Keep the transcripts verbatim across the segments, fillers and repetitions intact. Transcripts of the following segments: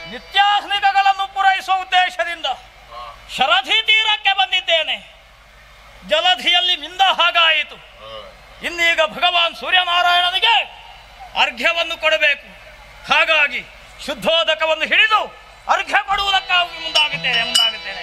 ನಿತ್ಯಾಹ್ನಿಕಗಳನ್ನು ಪೂರೈಸುವ ಉದ್ದೇಶದಿಂದ ಶರಧಿ ತೀರಕ್ಕೆ ಬಂದಿದ್ದೇನೆ. ಜಲಧಿಯಲ್ಲಿ ಮಿಂದ ಹಾಗಾಯಿತು. ಇನ್ನೀಗ ಭಗವಾನ್ ಸೂರ್ಯನಾರಾಯಣನಿಗೆ ಅರ್ಘ್ಯವನ್ನು ಕೊಡಬೇಕು. ಹಾಗಾಗಿ ಶುದ್ಧೋದಕವನ್ನು ಹಿಡಿದು ಅರ್ಘ್ಯ ಕೊಡುವುದಕ್ಕಾಗಿ ಮುಂದಾಗುತ್ತೇನೆ ಮುಂದಾಗುತ್ತೇನೆ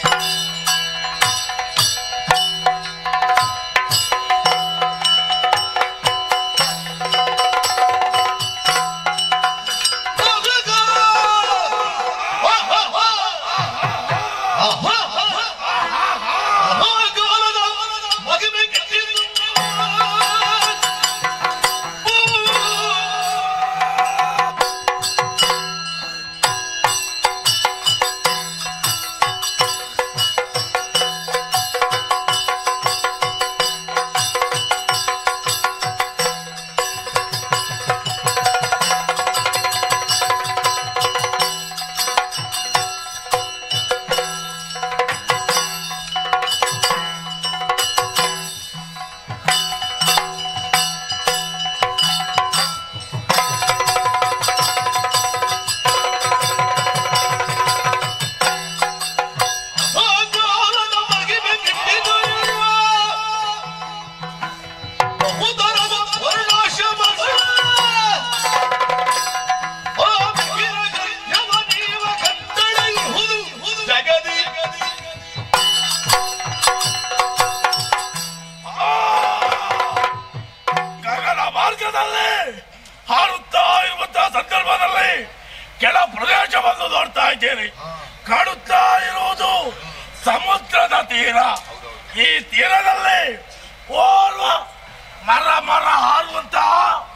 ಹಾರುತ್ತಾ ಇರುವಂತಹ ಸಂದರ್ಭದಲ್ಲಿ ಕೆಳ ಪ್ರದೇಶವನ್ನು ನೋಡ್ತಾ ಇದ್ದೇನೆ. ಕಾಣುತ್ತಾ ಇರುವುದು ಸಮುದ್ರದ ತೀರ. ಈ ತೀರದಲ್ಲಿ ಓರ್ವ ಮರ ಮರ ಹಾರುವಂತಹ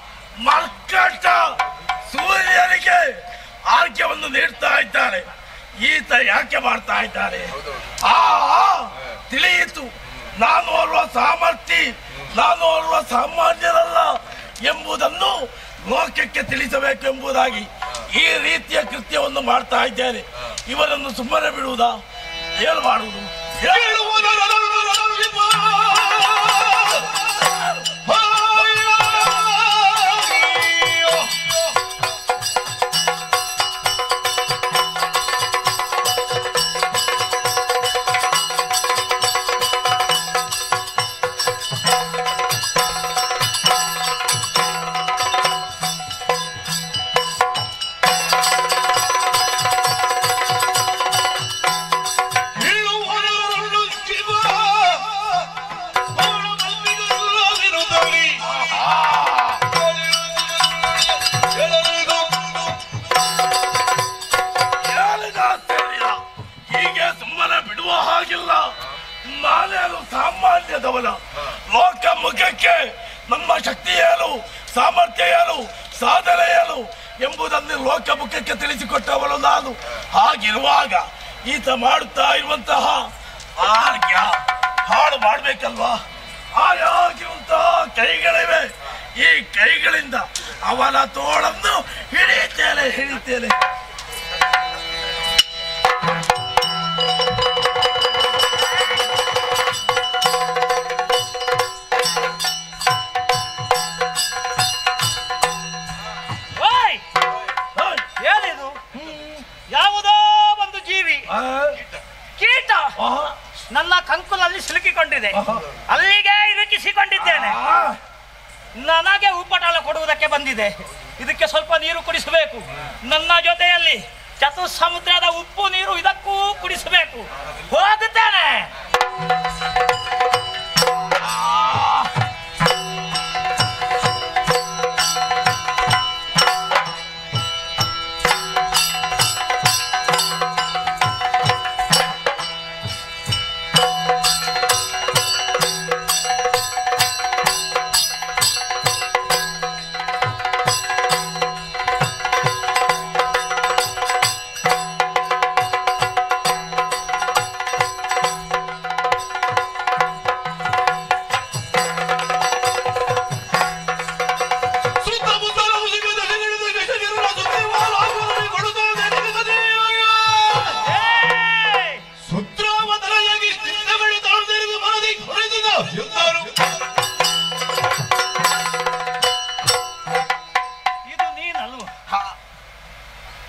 ಮರ್ಕಟ ಸೂರ್ಯನಿಗೆ ಆರ್ಘ್ಯವನ್ನು ನೀಡ್ತಾ ಇದ್ದಾರೆ. ಈತ ಯಾಕೆ ಮಾಡ್ತಾ ಇದ್ದಾರೆ? ಆ ತಿಳಿಯಿತು, ನಾನು ಓರ್ವ ಸಾಮರ್ಥ್ಯ, ನಾನು ಓರ್ವ ಸಾಮಾನ್ಯರಲ್ಲ ಎಂಬುದನ್ನು ಲೋಕಕ್ಕೆ ತಿಳಿಸಬೇಕು ಎಂಬುದಾಗಿ ಈ ರೀತಿಯ ಕೃತ್ಯವನ್ನು ಮಾಡ್ತಾ ಇದ್ದೇನೆ. ಇವರನ್ನು ಸುಮ್ಮನೆ ಬಿಡುವುದಾ? ಏನು ಮಾಡುವುದು? ಲೋಕ ಮುಖಕ್ಕೆ ನಮ್ಮ ಶಕ್ತಿ ಏನು, ಸಾಮರ್ಥ್ಯ ಏನು, ಸಾಧನೆ ಏನು ಎಂಬುದನ್ನು ಲೋಕ ಮುಖಕ್ಕೆ ತಿಳಿಸಿಕೊಟ್ಟವಳು ನಾನು. ಹಾಗಿರುವಾಗ ಈತ ಮಾಡುತ್ತಾ ಇರುವಂತಹ ಆರ್ಘ್ಯ ಹಾಳು ಮಾಡಬೇಕಲ್ವಾ? ಹಾಗಾಗಿರುವಂತಹ ಕೈಗಳಿವೆ. ಈ ಕೈಗಳಿಂದ ಅವನ ತೋಳನ್ನು ಹಿಡಿತೇನೆ ಹಿಡಿತೇನೆ ಕೀಟ ನನ್ನ ಕಂಕುಲಲ್ಲಿ ಸಿಲುಕಿಕೊಂಡಿದೆ. ಅಲ್ಲಿಗೆ ಇರುಕಿಸಿಕೊಂಡಿದ್ದೇನೆ. ನನಗೆ ಉಪಟಳ ಕೊಡುವುದಕ್ಕೆ ಬಂದಿದೆ. ಇದಕ್ಕೆ ಸ್ವಲ್ಪ ನೀರು ಕುಡಿಸಬೇಕು. ನನ್ನ ಜೊತೆಯಲ್ಲಿ ಚತು ಸಮುದ್ರದ ಉಪ್ಪು ನೀರು ಇದಕ್ಕೂ ಕುಡಿಸಬೇಕು. ಹೋಗುತ್ತೇನೆ.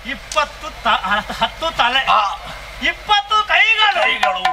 ಇಪ್ಪತ್ತು ಹತ್ತು ತಲೆ, ಇಪ್ಪತ್ತು ಕೈಗಳು. ಕೈಗಳು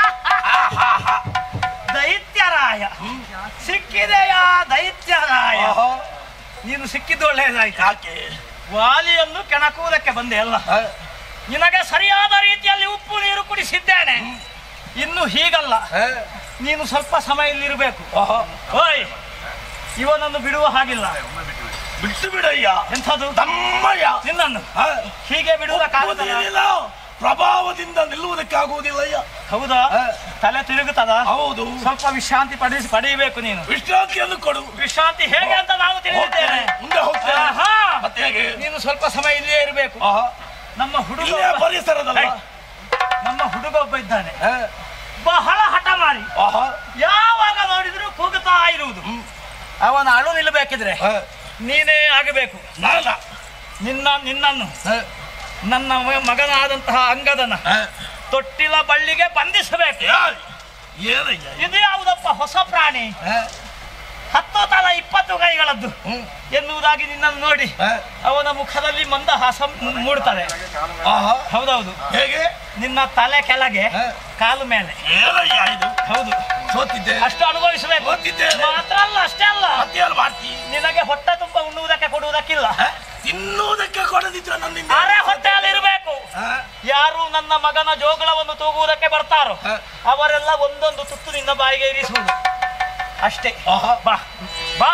ದೈತ್ಯರಾಯ ಸಿಕ್ಕಿದೆಯಾ? ದೈತ್ಯರಾಯ ನೀನು ಸಿಕ್ಕಿದ್ದು ಒಳ್ಳೆಯದಾಯ್ತು. ಯಾಕೆ? ವಾಲಿಯನ್ನು ಕೆಣಕುವುದಕ್ಕೆ ಬಂದೆ ಅಲ್ಲ. ನಿನಗೆ ಸರಿಯಾದ ರೀತಿಯಲ್ಲಿ ಉಪ್ಪು ನೀರು ಕುಡಿಸಿದ್ದೇನೆ. ಇನ್ನು ಹೀಗಲ್ಲ, ನೀನು ಸ್ವಲ್ಪ ಸಮಯ ಇಲ್ಲಿರಬೇಕು. ಓಯ್, ಇವನನ್ನು ಬಿಡುವ ಹಾಗಿಲ್ಲ. ಬಿಟ್ಟು ಬಿಡಯ್ಯ. ಎಂಥದ್ದು? ತಮ್ಮಯ್ಯ ನಿನ್ನನ್ನು ಹೀಗೆ ಬಿಡುವುದಕ್ಕಾಗುವುದಿಲ್ಲ. ಪ್ರಭಾವದಿಂದ ನಿಲ್ಲುವುದಕ್ಕಾಗುವುದಿಲ್ಲಯ್ಯ. ಹೌದಾ? ತಲೆ ತಿರುಗುತ್ತದ? ಹೌದು. ಸ್ವಲ್ಪ ವಿಶ್ರಾಂತಿ ಪಡಿಸಿ ಪಡೆಯಬೇಕು ನೀನು. ವಿಶ್ರಾಂತಿಯನ್ನು ಕೊಡು. ವಿಶ್ರಾಂತಿ ಹೇಗೆ ಅಂತ ನಾನು ತಿಳಿದಿದ್ದೇನೆ. ಮುಂದೆ ಹೋಗ್ತೇನೆ. ಆಹಾ. ಮತ್ತೆ ಹೇಗೆ? ನೀನು ಸ್ವಲ್ಪ ಸಮಯ ಇಲ್ಲಿಯೇ ಇರಬೇಕು. ನಮ್ಮ ಹುಡುಗ ಪರಿಸರದಲ್ಲ, ನಮ್ಮ ಹುಡುಗ ಒಬ್ಬ ಇದ್ದಾನೆ, ಬಹಳ ಹಠ ಮಾಡಿ ಯಾವಾಗ ನೋಡಿದ್ರು ಕೂಗುತ್ತಾ ಇರುವುದು. ಅವನ ಅಳು ನಿಲ್ಲಬೇಕಿದ್ರೆ ನೀನೇ ಆಗಬೇಕು. ನಿನ್ನ ನಿನ್ನನ್ನು ನನ್ನ ಮಗನಾದಂತಹ ಅಂಗದನ ತೊಟ್ಟಿಲ ಬಳ್ಳಿಗೆ ಬಂಧಿಸಬೇಕು. ಇದು ಯಾವುದಪ್ಪ ಹೊಸ ಪ್ರಾಣಿ? ಹತ್ತು ತಲ ಇಪ್ಪತ್ತು ಕೈಗಳದ್ದು ಎನ್ನುವುದಾಗಿ ನಿನ್ನನ್ನು ನೋಡಿ ಅವನ ಮುಖದಲ್ಲಿ ಮಂದಹಾಸ ಮೂಡುತ್ತದೆ. ಹೌದೌದು. ಹೇಗೆ? ನಿನ್ನ ತಲೆ ಕೆಳಗೆ ಕಾಲು ಮೇಲೆ. ಹೌದು, ಸೋತಿದ್ದೆ. ಅಷ್ಟು ಅನುಭವಿಸಬೇಕು. ಮಾತ್ರ ಅಲ್ಲ, ಅಷ್ಟೇ ಅಲ್ಲ, ನಿನಗೆ ಹೊಟ್ಟೆ ತುಂಬ ಉಣ್ಣುವುದಕ್ಕೆ ಕೊಡುವುದಕ್ಕಿಲ್ಲ. ತಿನ್ನುವುದಕ್ಕೆ ಕೊಡದಿದ್ರೆ ನನ್ನಿಂದ ಅರೆ ಹೊಟ್ಟೆಯಲ್ಲಿ ಇರಬೇಕು. ಯಾರು ನನ್ನ ಮಗನ ಜೋಗುಳವನ್ನು ತೂಗುವುದಕ್ಕೆ ಬರ್ತಾರೋ ಅವರೆಲ್ಲ ಒಂದೊಂದು ತುತ್ತು ನಿನ್ನ ಬಾಯಿಗೆ ಇರಿಸುವುದು ಅಷ್ಟೇ. ಬಾ ಬಾ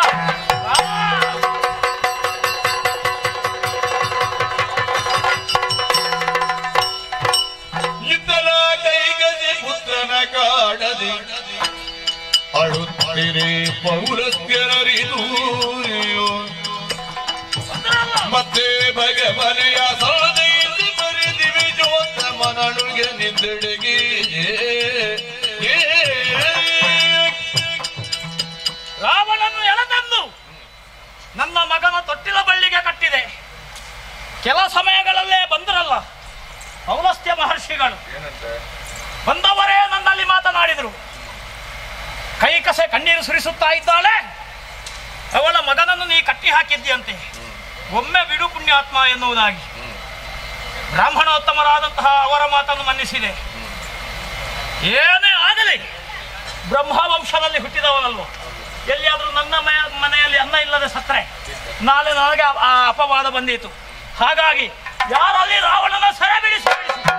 ಇದ್ದಲ ಕೈಗದೆ ಪುತ್ರನ ಕಾಡದೆ ಅಳುತ್ತಿರೆ ಪೌರಸ್ತ್ಯರರಿದು ಮತ್ತೆ ಭಗವನೆಯ ಸಾಧೆಯಲ್ಲಿ ಬರೆದಿವೆ ಜೋತ್ರ ಮನಳುಗೆ ನಿಂದೆಡೆಗೆ. ರಾವಣನು ಎಳೆದಂದು ನನ್ನ ಮಗನ ತೊಟ್ಟಿಲ ಬಳ್ಳಿಗೆ ಕಟ್ಟಿದೆ. ಕೆಲ ಸಮಯಗಳಲ್ಲೇ ಬಂದರಲ್ಲ ಪೌಲಸ್ತ್ಯ ಮಹರ್ಷಿಗಳು, ಬಂದವರೇ ನನ್ನಲ್ಲಿ ಮಾತನಾಡಿದರು. ಕೈ ಕಸೆ ಕಣ್ಣೀರು ಸುರಿಸುತ್ತಾ ಇದ್ದಾಳೆ, ಅವಳ ಮಗನನ್ನು ನೀ ಕಟ್ಟಿ ಹಾಕಿದ್ದಿಯಂತೆ, ಒಮ್ಮೆ ಬಿಡು ಪುಣ್ಯಾತ್ಮ ಎನ್ನುವುದಾಗಿ. ಬ್ರಾಹ್ಮಣೋತ್ತಮರಾದಂತಹ ಅವರ ಮಾತನ್ನು ಮನ್ನಿಸಿದೆ. ಏನೇ ಆಗಲಿ ಬ್ರಹ್ಮವಂಶದಲ್ಲಿ ಹುಟ್ಟಿದವನಲ್ವ, ಎಲ್ಲಿಯಾದರೂ ನನ್ನ ಮನೆಯಲ್ಲಿ ಅನ್ನ ಇಲ್ಲದೆ ಸತ್ತರೆ ನಾಳೆ ನನಗೆ ಆ ಅಪವಾದ ಬಂದೀತು. ಹಾಗಾಗಿ ಯಾರಲ್ಲಿ ರಾವಣನ ಸೆರೆ ಬಿಡಿಸಿ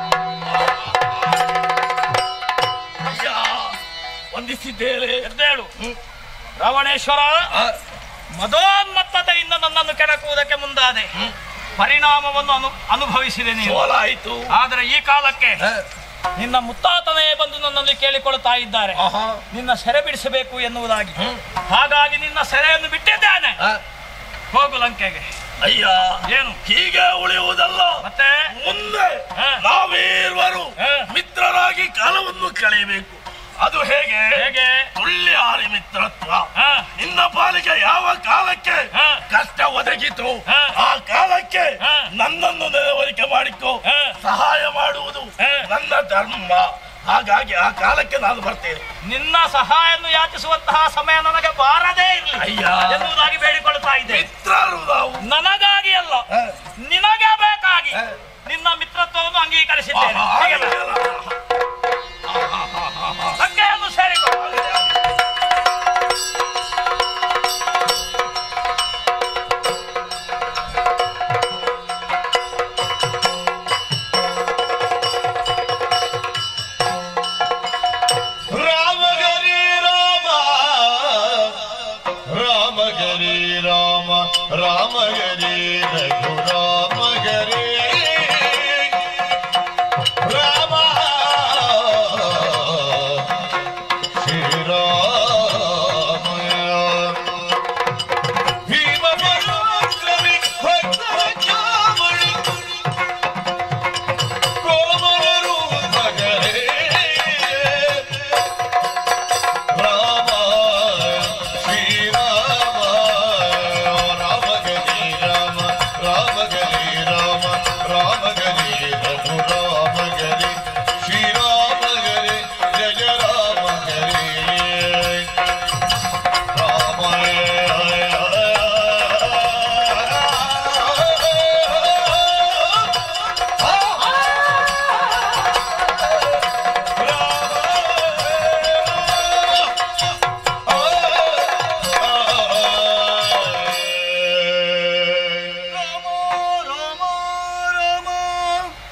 ವಂದಿಸಿದ್ದೇನೆ. ಎದ್ದೇಳು ರಾವಣೇಶ್ವರ. ಮದೋನ್ಮತ್ತತೆಯಿಂದ ನನ್ನನ್ನು ಕೆಣಕುವುದಕ್ಕೆ ಮುಂದಾದೆ, ಪರಿಣಾಮವನ್ನು ಅನು ಅನುಭವಿಸಿದೆ ನೀನು. ಸೋಲಾಯಿತು. ಆದರೆ ಈ ಕಾಲಕ್ಕೆ ನಿನ್ನ ಮುತ್ತಾತನೇ ಬಂದು ನನ್ನಲ್ಲಿ ಕೇಳಿಕೊಳ್ಳುತ್ತಾ ಇದ್ದಾರೆ ನಿನ್ನ ಸೆರೆ ಬಿಡಿಸಬೇಕು ಎನ್ನುವುದಾಗಿ. ಹಾಗಾಗಿ ನಿನ್ನ ಸೆರೆಯನ್ನು ಬಿಟ್ಟಿದ್ದೇನೆ. ಹೋಗು ಲಂಕೆಗೆ. ಅಯ್ಯ, ಏನು ಹೀಗೆ ಉಳಿಯುವುದಲ್ಲ, ಮತ್ತೆ ಮುಂದೆ ನಾವೇರ್ವರು ಮಿತ್ರರಾಗಿ ಕಾಲವನ್ನು ಕಳೆಯಬೇಕು. ಅದು ಹೇಗೆ? ಹೇಗೆ? ತುಳ್ಯಾರಿ ಮಿತ್ರತ್ವ. ನಿನ್ನ ಪಾಲಿಗೆ ಯಾವ ಕಾಲಕ್ಕೆ ಕಷ್ಟ ಒದಗಿತು ಆ ಕಾಲಕ್ಕೆ ನನ್ನನ್ನು ನೆರವೇರಿಕೆ ಮಾಡಿಕೊ. ಸಹಾಯ ಮಾಡುವುದು ನನ್ನ ಧರ್ಮ. ಹಾಗಾಗಿ ಆ ಕಾಲಕ್ಕೆ ನಾನು ಬರ್ತೇನೆ. ನಿನ್ನ ಸಹಾಯವನ್ನು ಯಾಚಿಸುವಂತಹ ಸಮಯ ನನಗೆ ಬಾರದೇ ಇರಲಿ ಎನ್ನುವುದಾಗಿ ಬೇಡಿಕೊಳ್ಳುತ್ತಾ ಇದ್ದೆ. ಮಿತ್ರರು ನಾವು. ನನಗಾಗಿ ಅಲ್ಲ, ನಿನಗೆ ಬೇಕಾಗಿ ನಿನ್ನ ಮಿತ್ರತ್ವವನ್ನು ಅಂಗೀಕರಿಸಿದ್ದೇನೆ. ಸಂಖ್ಯೆಯನ್ನು ಸೇರಿಕೊ. ರಾಮ ಗರಿ ರಾಮ ರಾಮ ಗರಿ ರಾಮ ರಾಮ ಗರಿ ರಘು ರಾಮ ಗರಿ ರಾಮ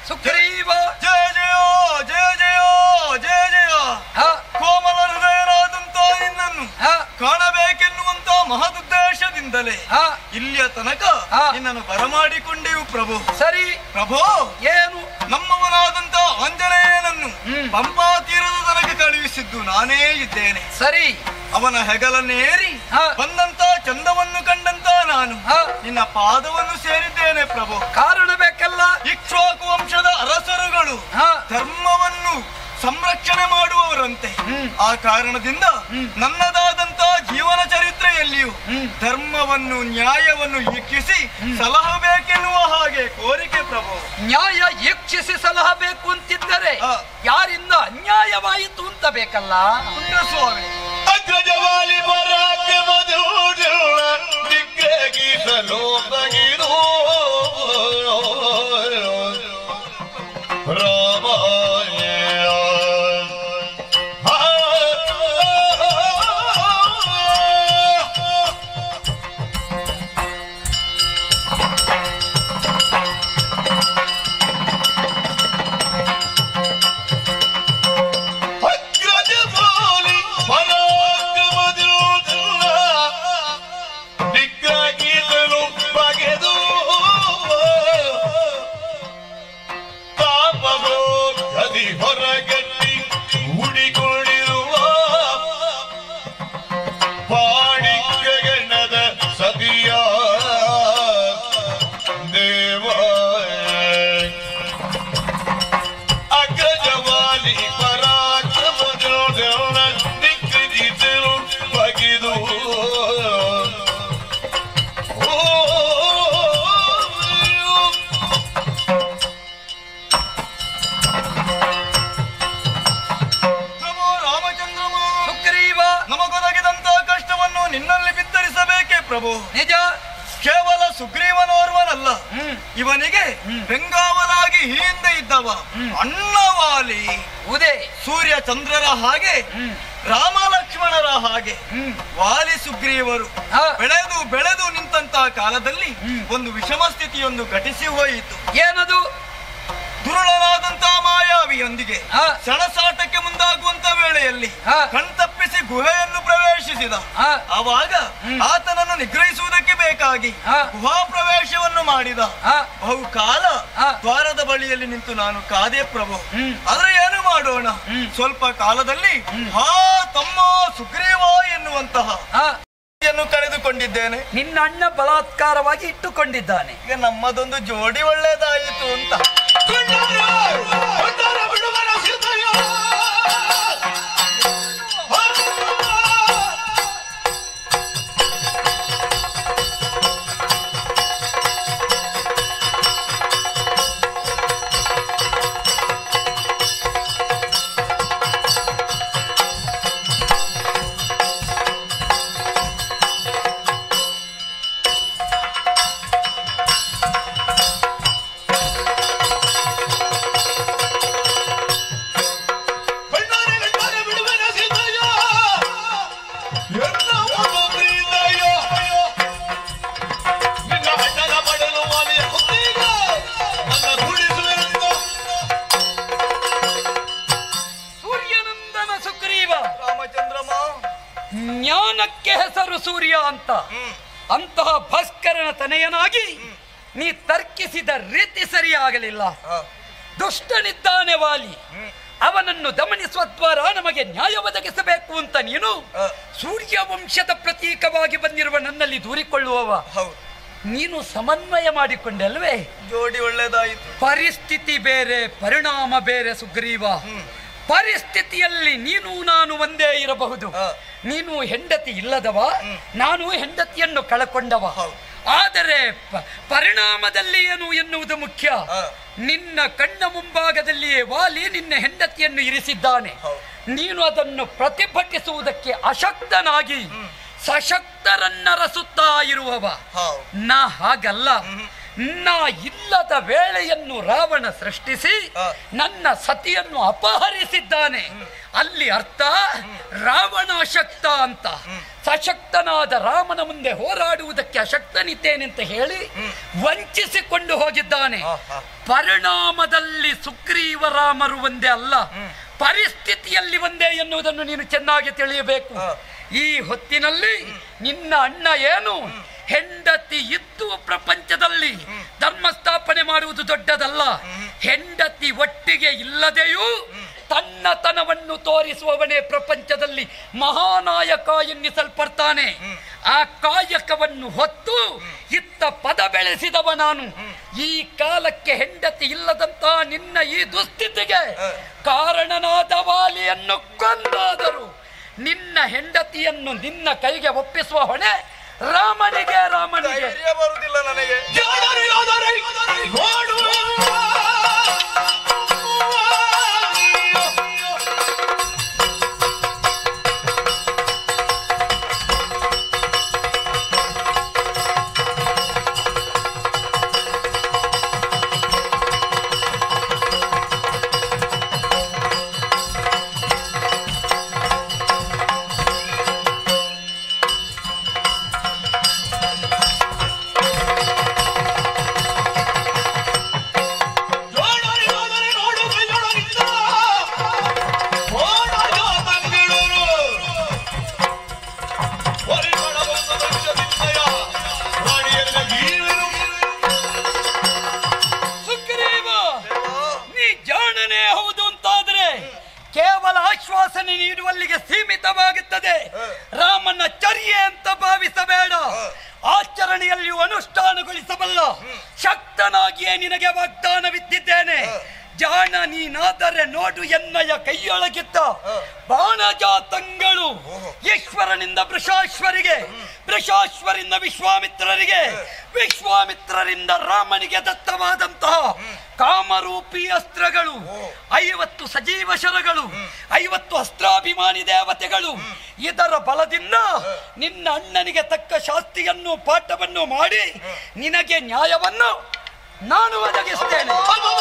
ಸುಗ್ರೀವ ಜಯ ಜಯ ಜಯ ಜಯ ಜಯ ಜಯ ಕೋಮಲ ಹೃದಯರಾದಂತ ನಿನ್ನನ್ನು ಕಾಣಬೇಕೆನ್ನುವಂತ ಮಹದುದ್ದೇಶದಿಂದಲೇ ಇಲ್ಲಿಯ ತನಕ ನಿನ್ನನ್ನು ಬರಮಾಡಿಕೊಂಡೆವು ಪ್ರಭು. ಸರಿ ಪ್ರಭು, ಏನು ನಮ್ಮವನಾದಂತ ಆಂಜನೇಯನನ್ನು ಪಂಪಾ ತೀರದ ತನಕ ಕಳುಹಿಸಿದ್ದು ನಾನೇ ಇದ್ದೇನೆ. ಸರಿ, ಅವನ ಹೆಗಲನ್ನೇರಿ ಬಂದಂತ ಚಂದವನ್ನು ಕಂಡಂತ ನಾನು ನಿನ್ನ ಪಾದವನ್ನು ಸೇರಿದ್ದೇನೆ ಪ್ರಭು. ಕಾರಣ ಬೇಕಲ್ಲ. ಇಕ್ಷ್ವಾಕು ವಂಶದ ಅರಸರುಗಳು ಧರ್ಮವನ್ನು ಸಂರಕ್ಷಣೆ ಮಾಡುವವರಂತೆ. ಆ ಕಾರಣದಿಂದ ನನ್ನದಾದಂತ ಜೀವನ ಚರಿತ್ರೆಯಲ್ಲಿಯೂ ಧರ್ಮವನ್ನು ನ್ಯಾಯವನ್ನು ಈಕ್ಷಿಸಿ ಸಲಹಬೇಕೆನ್ನುವ ಹಾಗೆ ಕೋರಿಕೆ ಪ್ರಭು. ನ್ಯಾಯ ಈಕ್ಷಿಸಿ ಸಲಹಬೇಕು ಅಂತಿದ್ದರೆ ಯಾರಿಂದ ಅನ್ಯಾಯವಾಯಿತು ಅಂತ ಬೇಕಲ್ಲ. ಸ್ವಾಮಿ, ಅಗ್ರಜವಾಲಿ ಪರಾಕ್ರಮದ ನಿಗ್ರಹಿಸಲು ಬಗಿದು ರಾಮಾಯ ಹೊರಗಟ್ಟಿ ಉಡಿಕೊಂಡಿರುವ ಪಾಣಿಗಣದ ಸತಿಯ ದೇವ ಅಗ್ರಜವಾಲಿ ಪರಾಕ್ರಮದ ನಿಗ್ರಹಿಸಲು ಬಗಿದು ನಿನ್ನಲ್ಲಿ ಬಿತ್ತರಿಸಬೇಕೇ ಪ್ರಭು. ನಿಜ. ಕೇವಲ ಸುಗ್ರೀವನೋರ್ವನಲ್ಲ, ಇವನಿಗೆ ಬೆಂಗಾವಲಾಗಿ ಹಿಂದೆ ಇದ್ದವ ಅಣ್ಣವಾಲಿ, ಉದೇ ಸೂರ್ಯ ಚಂದ್ರರ ಹಾಗೆ ರಾಮ ಲಕ್ಷ್ಮಣರ ಹಾಗೆ ವಾಲಿ ಸುಗ್ರೀವರು ಬೆಳೆದು ಬೆಳೆದು ನಿಂತಹ ಕಾಲದಲ್ಲಿ ಒಂದು ವಿಷಮ ಸ್ಥಿತಿಯೊಂದು ಘಟಿಸಿ ಹೋಯಿತು. ಏನದು? ದುರುಳನಾದಂತ ಮಾಯಾವಿಯೊಂದಿಗೆ ಸಣಸಾಟಕ್ಕೆ ಮುಂದಾಗುವಂತ ವೇಳೆಯಲ್ಲಿ ಕಣ್ತಪ್ಪಿಸಿ ಗುಹೆಯನ್ನು ಪ್ರವೇಶಿಸಿದ. ಆವಾಗ ಆತನನ್ನು ನಿಗ್ರಹಿಸುವುದಕ್ಕೆ ಬೇಕಾಗಿ ಗುಹಾ ಪ್ರವೇಶವನ್ನು ಮಾಡಿದ. ಬಹುಕಾಲ ದ್ವಾರದ ಬಳಿಯಲ್ಲಿ ನಿಂತು ನಾನು ಕಾದೆ ಪ್ರಭು. ಆದ್ರೆ ಏನು ಮಾಡೋಣ, ಸ್ವಲ್ಪ ಕಾಲದಲ್ಲಿ ಹಾ ತಮ್ಮ ಸುಗ್ರೀವ ಎನ್ನುವಂತಹ ಕಳೆದುಕೊಂಡಿದ್ದೇನೆ. ನಿನ್ನ ಅಣ್ಣ ಬಲಾತ್ಕಾರವಾಗಿ ಇಟ್ಟುಕೊಂಡಿದ್ದಾನೆ. ಈಗ ನಮ್ಮದೊಂದು ಜೋಡಿ ಒಳ್ಳೇದಾಯಿತು ಅಂತ. ಜ್ಞಾನಕ್ಕೆ ಹೆಸರು ಸೂರ್ಯ ಅಂತ. ಅಂತಹ ಭಾಸ್ಕರನ ತನೆಯನಾಗಿ ನೀ ತರ್ಕಿಸಿದ ರೀತಿ ಸರಿಯಾಗಲಿಲ್ಲ. ದುಷ್ಟನಿದ್ದಾನೆ ವಾಲಿ, ಅವನನ್ನು ದಮನಿಸುವ ದ್ವಾರ ನಮಗೆ ನ್ಯಾಯ ಒದಗಿಸಬೇಕು ಅಂತ ನೀನು ಸೂರ್ಯ ವಂಶದ ಪ್ರತೀಕವಾಗಿ ಬಂದಿರುವ ನನ್ನಲ್ಲಿ ದೂರಿಕೊಳ್ಳುವವ. ನೀನು ಸಮನ್ವಯ ಮಾಡಿಕೊಂಡೆ ಅಲ್ವೇ? ಜೋಡಿ ಒಳ್ಳೆದಾಯಿತು. ಪರಿಸ್ಥಿತಿ ಬೇರೆ, ಪರಿಣಾಮ ಬೇರೆ ಸುಗ್ರೀವ. ಪರಿಸ್ಥಿತಿಯಲ್ಲಿ ನೀನು ನಾನು ಒಂದೇ ಇರಬಹುದು. ನೀನು ಹೆಂಡತಿ ಇಲ್ಲದವ, ನಾನು ಹೆಂಡತಿಯನ್ನು ಕಳಕೊಂಡವ. ಆದರೆ ಪರಿಣಾಮದಲ್ಲಿ ಏನು ಎನ್ನುವುದು ಮುಖ್ಯ. ನಿನ್ನ ಕಣ್ಣ ಮುಂಭಾಗದಲ್ಲಿಯೇ ವಾಲಿ ನಿನ್ನ ಹೆಂಡತಿಯನ್ನು ಇರಿಸಿದ್ದಾನೆ. ನೀನು ಅದನ್ನು ಪ್ರತಿಭಟಿಸುವುದಕ್ಕೆ ಅಶಕ್ತನಾಗಿ ಸಶಕ್ತರನ್ನರಸುತ್ತಾ ಇರುವವ. ನಾ ಹಾಗಲ್ಲ. ನಾ ಇಲ್ಲದ ವೇಳೆಯನ್ನು ರಾವಣ ಸೃಷ್ಟಿಸಿ ನನ್ನ ಸತಿಯನ್ನು ಅಪಹರಿಸಿದ್ದಾನೆ. ಅಲ್ಲಿ ಅರ್ಥ ರಾವಣ ಅಶಕ್ತ ಅಂತ. ಸಶಕ್ತನಾದ ರಾಮನ ಮುಂದೆ ಹೋರಾಡುವುದಕ್ಕೆ ಅಶಕ್ತನಿದ್ದೇನೆ ಅಂತ ಹೇಳಿ ವಂಚಿಸಿಕೊಂಡು ಹೋಗಿದ್ದಾನೆ. ಪರಿಣಾಮದಲ್ಲಿ ಸುಗ್ರೀವ ರಾಮರು ಒಂದೇ ಅಲ್ಲ, ಪರಿಸ್ಥಿತಿಯಲ್ಲಿ ಒಂದೇ ಎನ್ನುವುದನ್ನು ನೀನು ಚೆನ್ನಾಗಿ ತಿಳಿಯಬೇಕು. ಈ ಹೊತ್ತಿನಲ್ಲಿ ನಿನ್ನ ಅಣ್ಣ ಏನು ಹೆಂಡತಿ ಇದ್ದು ಪ್ರಪಂಚದಲ್ಲಿ ಧರ್ಮ ಸ್ಥಾಪನೆ ಮಾಡುವುದು ದೊಡ್ಡದಲ್ಲ. ಹೆಂಡತಿ ಒಟ್ಟಿಗೆ ಇಲ್ಲದೆಯೂ ತನ್ನತನವನ್ನು ತೋರಿಸುವವನೇ ಪ್ರಪಂಚದಲ್ಲಿ ಮಹಾನಾಯಕ ಎನ್ನಿಸಲ್ಪಡ್ತಾನೆ. ಆ ಕಾಯಕವನ್ನು ಹೊತ್ತು ಇತ್ತ ಪದ ಬೆಳೆಸಿದವ ನಾನು. ಈ ಕಾಲಕ್ಕೆ ಹೆಂಡತಿ ಇಲ್ಲದಂತ ನಿನ್ನ ಈ ದುಸ್ಥಿತಿಗೆ ಕಾರಣನಾದ ವಾಲಿಯನ್ನು ಕೊಂದಾದರು ನಿನ್ನ ಹೆಂಡತಿಯನ್ನು ನಿನ್ನ ಕೈಗೆ ಒಪ್ಪಿಸುವ ಹೊಣೆ ರಾಮನಿಗೆ. ರಾಮನಿಗೆ ಬರುವುದಿಲ್ಲ ನನಗೆ. ನೀಡುವಲ್ಲಿಗೆ ಸೀಮಿತವಾಗುತ್ತದೆ. ರಾಮನ ಚರ್ಯೆ ಅಂತ ಭಾವಿಸಬೇಡ. ಆಚರಣೆಯಲ್ಲಿಯೂ ಅನುಷ್ಠಾನಗೊಳಿಸಬಲ್ಲ ಶಕ್ತನಾಗಿಯೇ ನಿನಗೆ ವಾಗ್ದಾನವಿತ್ತಿದ್ದೇನೆ. ಜಾಣ ನೀನಾದರೆ ನೋಡು ಎನ್ನಯ ಕೈಯೊಳಗಿದ್ದ ಬಾಣಜಾತಂಗಳು ಈಶ್ವರನಿಂದ ವೃಷಾಶ್ವರಿಗೆ, ವೃಷಾಶ್ವರಿಂದ ವಿಶ್ವಾಮಿತ್ರರಿಗೆ, ವಿಶ್ವಾಮಿತ್ರರಿಂದ ರಾಮನಿಗೆ ದತ್ತವಾದಂತಹ ಕಾಮರೂಪಿ ಅಸ್ತ್ರಗಳು, ಐವತ್ತು ಸಜೀವ ಶರಗಳು, ಐವತ್ತು ಅಸ್ತ್ರಾಭಿಮಾನಿ ದೇವತೆಗಳು. ಇದರ ಬಲದಿಂದ ನಿನ್ನ ಅಣ್ಣನಿಗೆ ತಕ್ಕ ಶಾಸ್ತಿಯನ್ನು ಪಾಠವನ್ನು ಮಾಡಿ ನಿನಗೆ ನ್ಯಾಯವನ್ನು ನಾನು ಒದಗಿಸ್ತೇನೆ.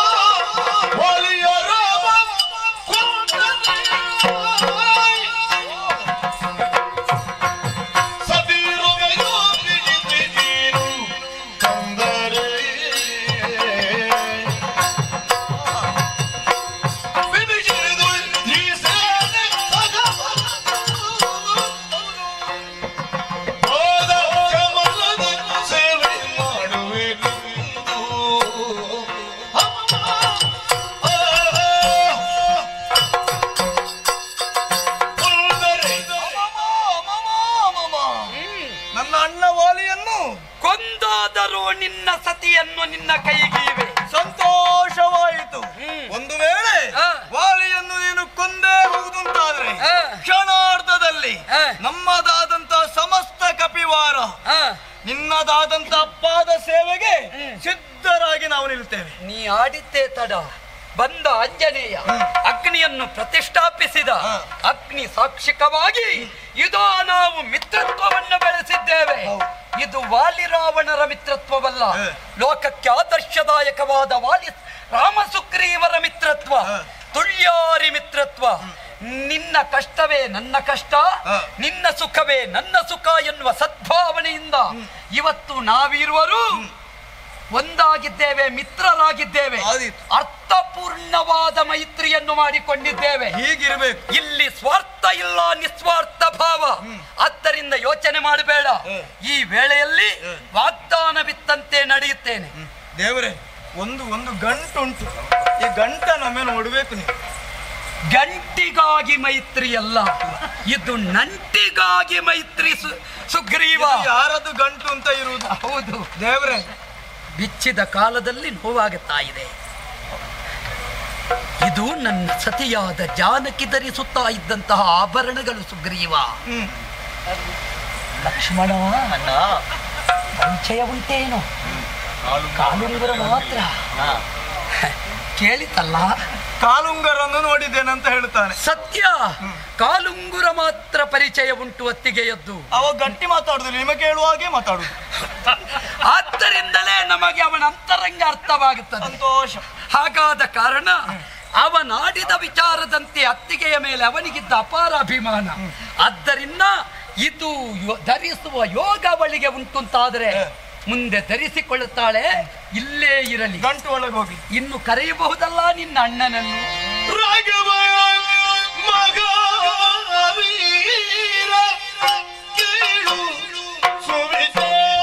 ನಿನ್ನ ಸತಿಯನ್ನು ನಿನ್ನ ಕೈಗೀವೆ. ಸಂತೋಷವಾಯಿತು. ಒಂದು ವೇಳೆ ವಾಲಿಯನ್ನು ನೀನು ಕೊಂದೇ ಹೋಗುವುದಂತಾದ್ರೆ ಕ್ಷಣಾರ್ಧದಲ್ಲಿ ನಮ್ಮದಾದಂತ ಸಮಸ್ತ ಕಪಿವಾರ, ನಿನ್ನದಾದಂತ ಪಾದ ಸೇವೆಗೆ ಸಿದ್ಧರಾಗಿ ನಾವು ನಿಲ್ತೇವೆ. ನೀ ಆಡಿದ್ದೇ ತಡ. ಬಂದ ಆಂಜನೇಯ ಅಗ್ನಿಯನ್ನು ಪ್ರತಿಷ್ಠಾಪಿಸಿದ. ಅಗ್ನಿ ಸಾಕ್ಷಿಕವಾಗಿ ಇದೋ ನಾವು ಮಿತ್ರತ್ವವನ್ನು ಬೆಳೆಸಿದ್ದೇವೆ. ಇದು ವಾಲಿ ರಾವಣರ ಮಿತ್ರತ್ವವಲ್ಲ, ಲೋಕಕ್ಕೆ ಆದರ್ಶದಾಯಕವಾದ ವಾಲಿ ರಾಮ ಸುಗ್ರೀವರ ಮಿತ್ರತ್ವ, ತುಳ್ಯಾರಿ ಮಿತ್ರತ್ವ. ನಿನ್ನ ಕಷ್ಟವೇ ನನ್ನ ಕಷ್ಟ, ನಿನ್ನ ಸುಖವೇ ನನ್ನ ಸುಖ ಎನ್ನುವ ಸದ್ಭಾವನೆಯಿಂದ ಇವತ್ತು ನಾವಿರುವರು ಒಂದಾಗಿದ್ದೇವೆ, ಮಿತ್ರರಾಗಿದ್ದೇವೆ, ಅರ್ಥಪೂರ್ಣವಾದ ಮೈತ್ರಿಯನ್ನು ಮಾಡಿಕೊಂಡಿದ್ದೇವೆ. ಹೀಗಿರಬೇಕು. ಇಲ್ಲಿ ಸ್ವಾರ್ಥ ಇಲ್ಲ, ನಿಸ್ವಾರ್ಥ ಭಾವ. ಆದ್ದರಿಂದ ಯೋಚನೆ ಮಾಡಬೇಡ. ಈ ವೇಳೆಯಲ್ಲಿ ವಾಗ್ದಾನವಿತ್ತಂತೆ ನಡೆಯುತ್ತೇನೆ. ದೇವರೇ, ಒಂದು ಒಂದು ಗಂಟುಂಟು, ಈ ಗಂಟ ನಮ್ಮೇ ನೋಡಬೇಕು. ನೀವು ಗಂಟಿಗಾಗಿ ಮೈತ್ರಿ ಅಲ್ಲ, ಇದು ನಂಟಿಗಾಗಿ ಮೈತ್ರಿ. ಸುಗ್ರೀವ, ಯಾರದು ಗಂಟು ಅಂತ ಇರುವುದು? ಹೌದು ದೇವರೇ, ಬಿಚ್ಚಿದ ಕಾಲದಲ್ಲಿ ನೋವಾಗುತ್ತಾ ಇದೆ. ಇದು ನನ್ನ ಸತಿಯಾದ ಜಾನಕಿ ಧರಿಸುತ್ತಾ ಇದ್ದಂತಹ ಆಭರಣಗಳು. ಸುಗ್ರೀವ, ಲಕ್ಷ್ಮಣ ಅಣ್ಣ ಪರಿಚಯ ಉಂಟೇನು? ಕಾಲುರಿವರ ಮಾತ್ರ ಕೇಳಿತಲ್ಲ, ಕಾಲುಂಗರನ್ನು ನೋಡಿದ್ದೇನೆ ಅಂತ ಹೇಳ್ತಾನೆ. ಸತ್ಯ. ಕಾಲುಂಗುರ ಮಾತ್ರ ಪರಿಚಯ ಉಂಟು ಅತ್ತಿಗೆಯದ್ದು. ಅವ ಗಟ್ಟಿ ಮಾತಾಡುದು, ನಿಮಗೆ ಹೇಳುವ ಹಾಗೆ ಮಾತಾಡುದು. ಆದ್ದರಿಂದಲೇ ನಮಗೆ ಅವನ ಅಂತರಂಗ ಅರ್ಥವಾಗುತ್ತದೆ. ಸಂತೋಷ. ಹಾಗಾದ ಕಾರಣ ಅವನಾಡಿದ ವಿಚಾರದಂತೆ ಅತ್ತಿಗೆಯ ಮೇಲೆ ಅವನಿಗಿದ್ದ ಅಪಾರ ಅಭಿಮಾನ. ಆದ್ದರಿಂದ ಇದು ಯೋ- ಧರಿಸುವ ಯೋಗ ಅವಳಿಗೆ ಉಂಟುಂತಾದರೆ ಮುಂದೆ ಧರಿಸಿಕೊಳ್ಳುತ್ತಾಳೆ. ಇಲ್ಲೇ ಇರಲಿ, ಗಂಟು ಒಳಗೆ ಹೋಗಿ ಇನ್ನು ಕರೆಯಬಹುದಲ್ಲ ನಿನ್ನ ಅಣ್ಣನನ್ನು. ರಾಘವ ಮಗ ವೀರ ಕೇಳು ಸುವಿಚಾರ.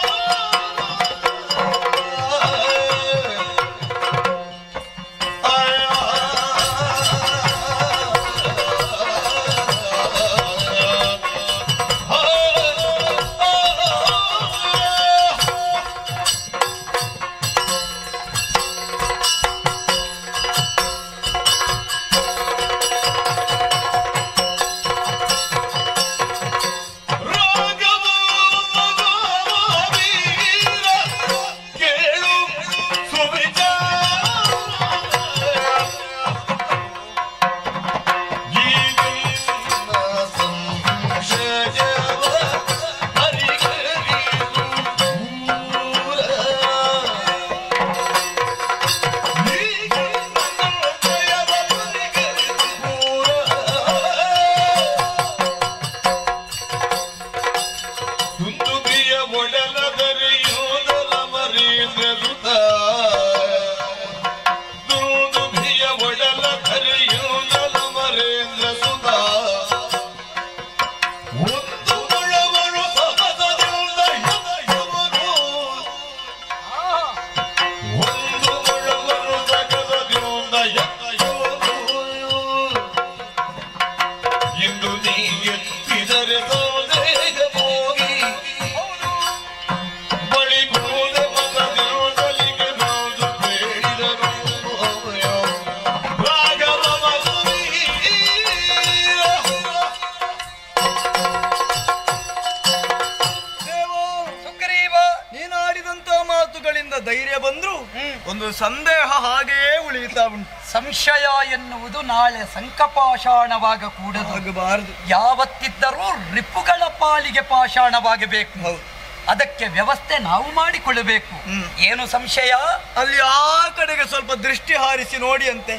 ಧೈರ್ಯ ಬಂದ್ರು ಒಂದು ಸಂದೇಹ ಹಾಗೆಯೇ ಉಳಿಯುತ್ತಾ ಉಂಟು. ಸಂಶಯ ಎನ್ನುವುದು ನಾಳೆ ಸಂಕಪಾಷಾಣವಾಗ ಕೂಡದು, ಆಗಬಾರದು. ಯಾವತ್ತಿದ್ದರೂ ರಿಪುಗಳ ಪಾಲಿಗೆ ಪಾಷಾಣವಾಗಬೇಕು. ಹೌದು. ಅದಕ್ಕೆ ವ್ಯವಸ್ಥೆ ನಾವು ಮಾಡಿಕೊಳ್ಳಬೇಕು. ಏನು ಸಂಶಯ? ಅಲ್ಲಿ ಆ ಕಡೆಗೆ ಸ್ವಲ್ಪ ದೃಷ್ಟಿ ಹಾರಿಸಿ ನೋಡಿ ಅಂತೆ.